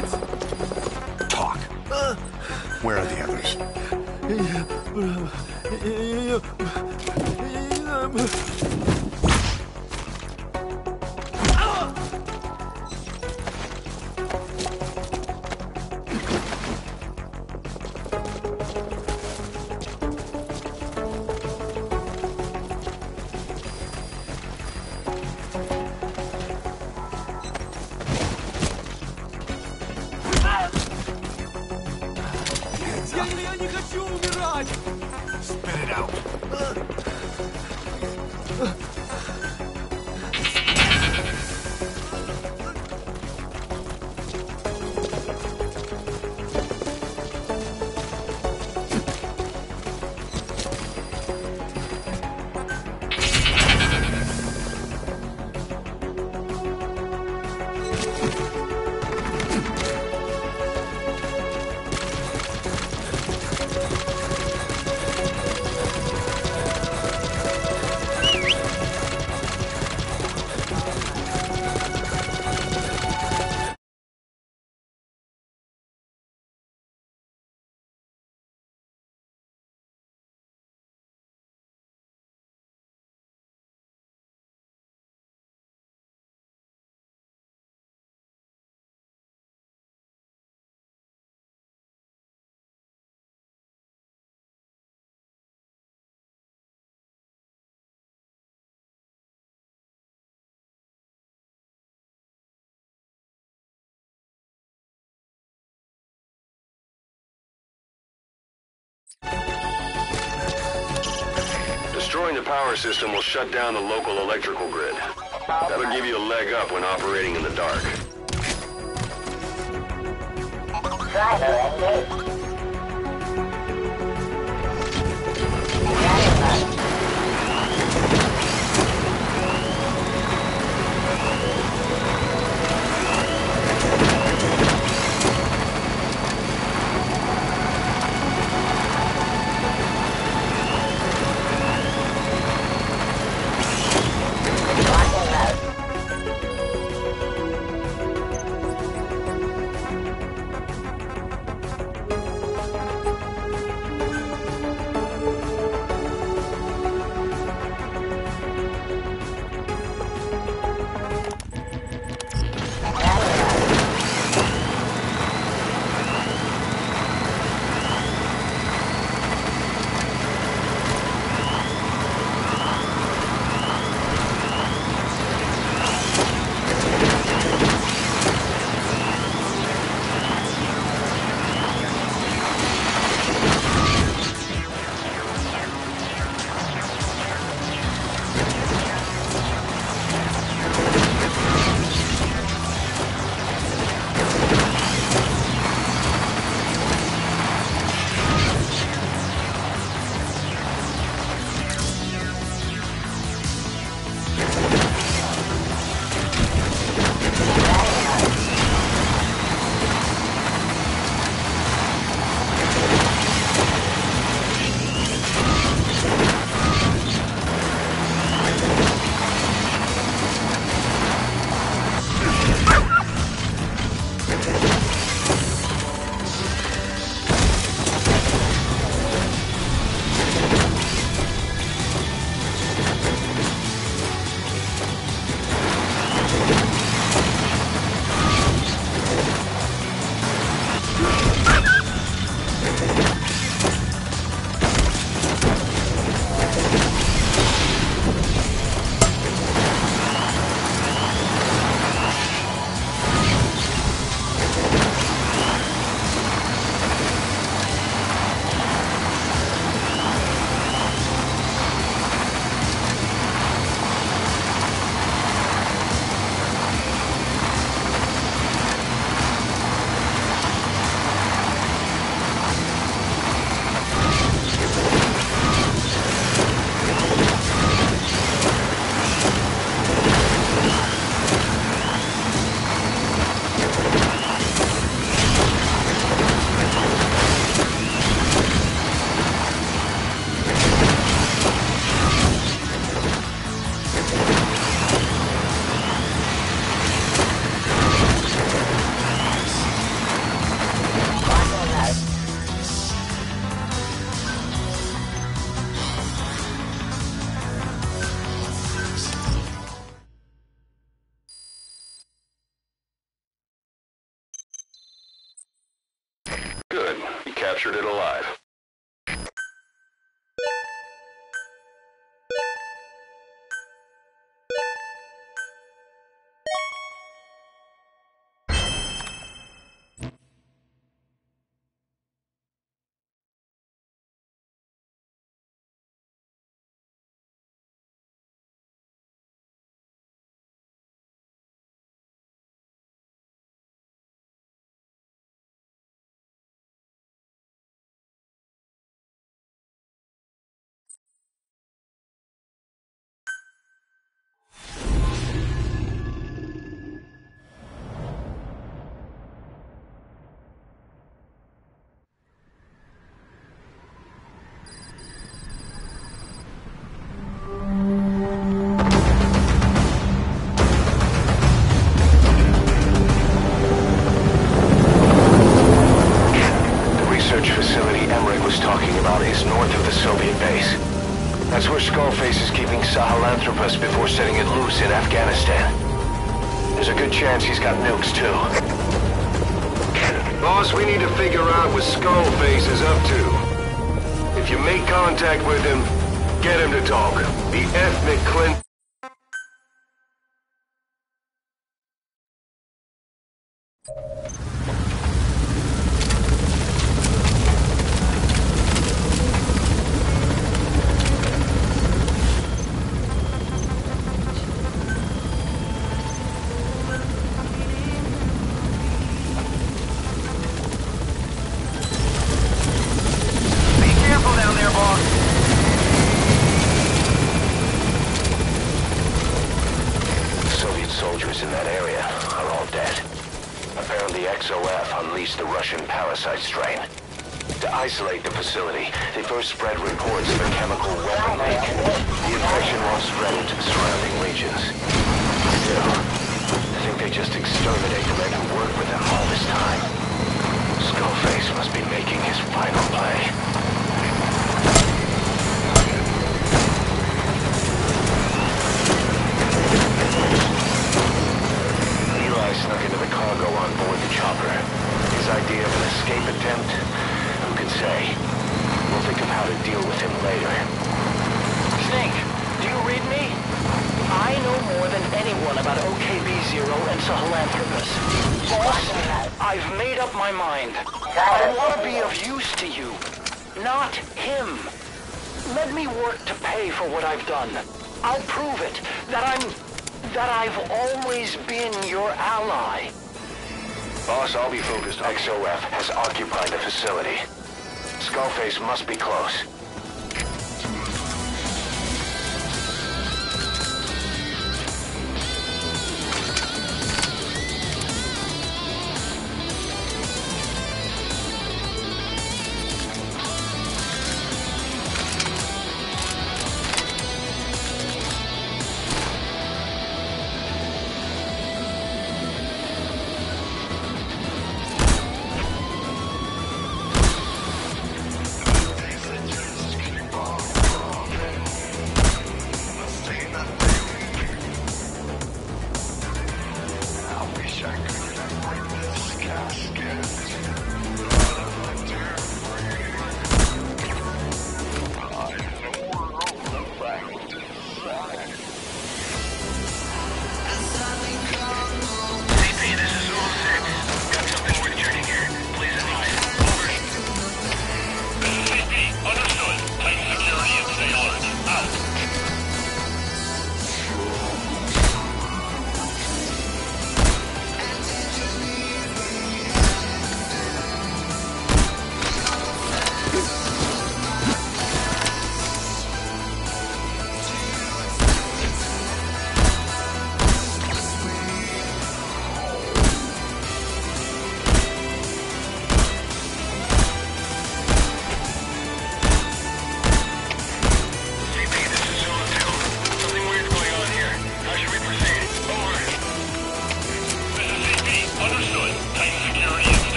Talk. Where are the others? Я, я не хочу умирать! Spit it out. Destroying the power system will shut down the local electrical grid. That'll give you a leg up when operating in the dark. captured it alive. Before setting it loose in Afghanistan. There's a good chance he's got nukes, too. Boss, we need to figure out what Skullface is up to. If you make contact with him, get him to talk. The ethnic cleanse... In that area are all dead. Apparently X O F unleashed the Russian parasite strain. To isolate the facility, they first spread reports of a chemical weapon leak. The infection won't spread into the surrounding regions. Still, I think they just exterminate the men who worked with them all this time. Skullface must be making his final play. Snuck into the cargo on board the chopper. His idea of an escape attempt? Who can say? We'll think of how to deal with him later. Snake, do you read me? I know more than anyone about O K B zero and Sahelanthropus. Boss, I've made up my mind. I want to be of use to you, not him. Let me work to pay for what I've done. I'll prove it, that I'm... that I've always been your ally. Boss, I'll be focused on... X O F has occupied the facility. Skullface must be close.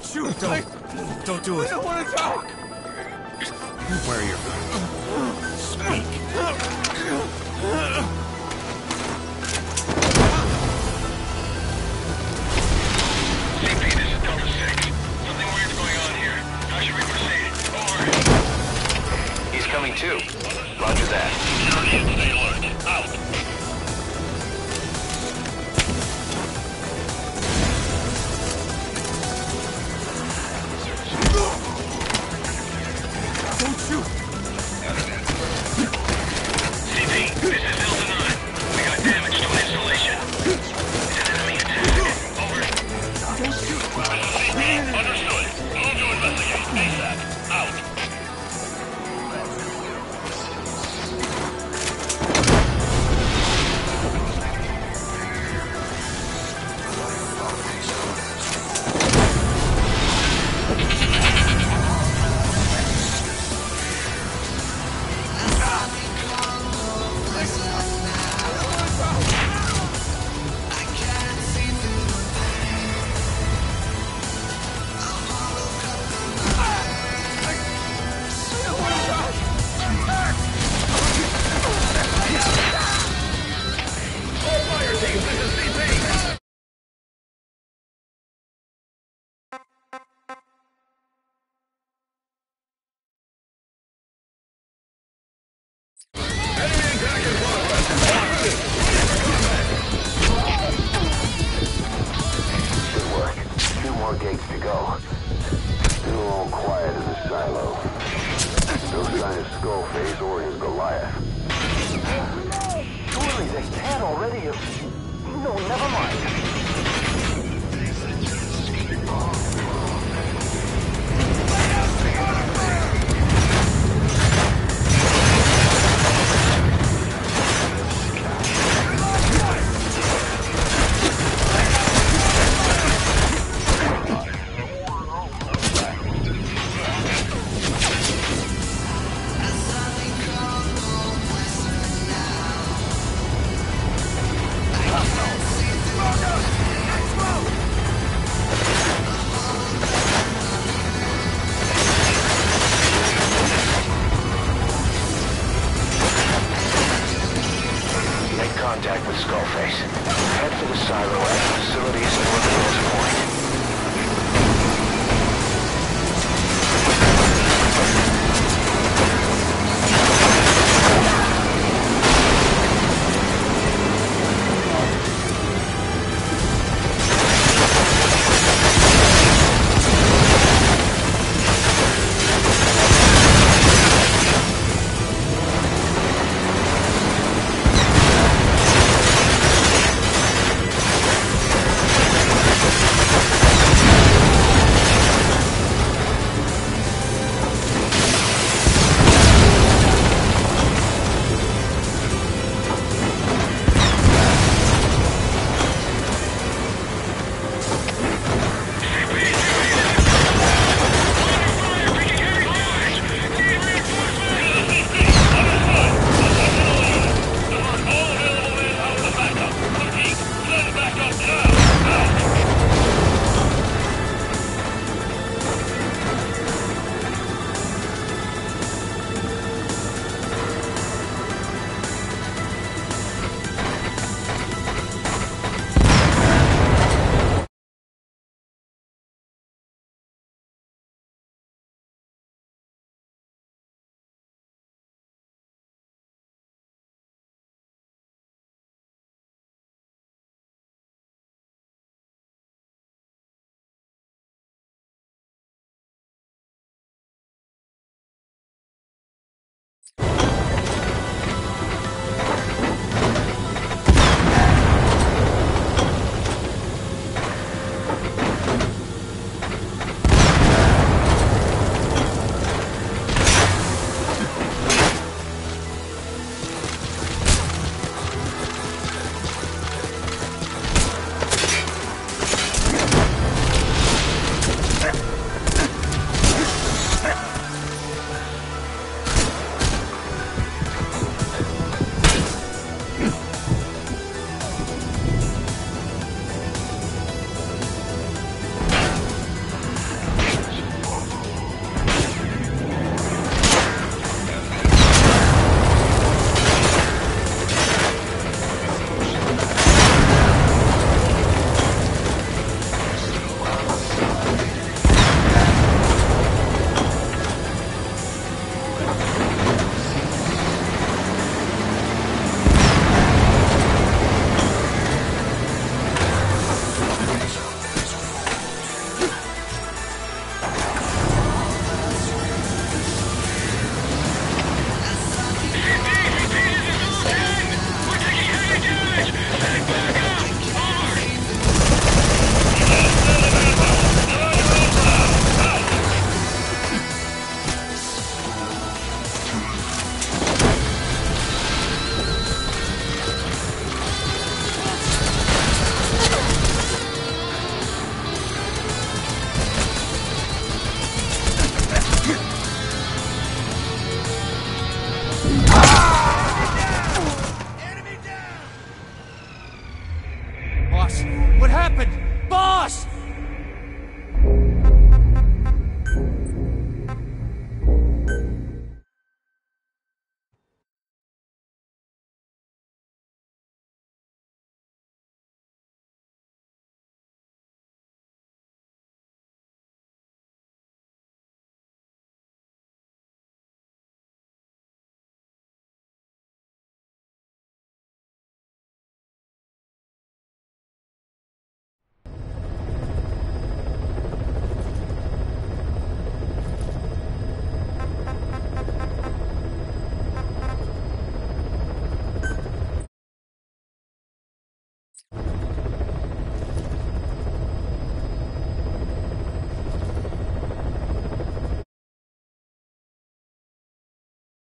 Don't shoot! Don't. Don't do I it. don't want to talk! Where are your friends? Speak. C P, this is Delta six. Something weird's going on here. How should we proceed? Over. He's coming too. Roger that. Security and stay alert. Out. Don't shoot! C P, this is Delta nine. We got damage to an installation. It's an enemy attack. Over. Don't shoot! C P, understood. Move to investigate. ASAP. Out. Good work. Two more gates to go. Still all quiet in the silo. No sign of Skullface or his Goliath. Surely they can't already have... No, never mind.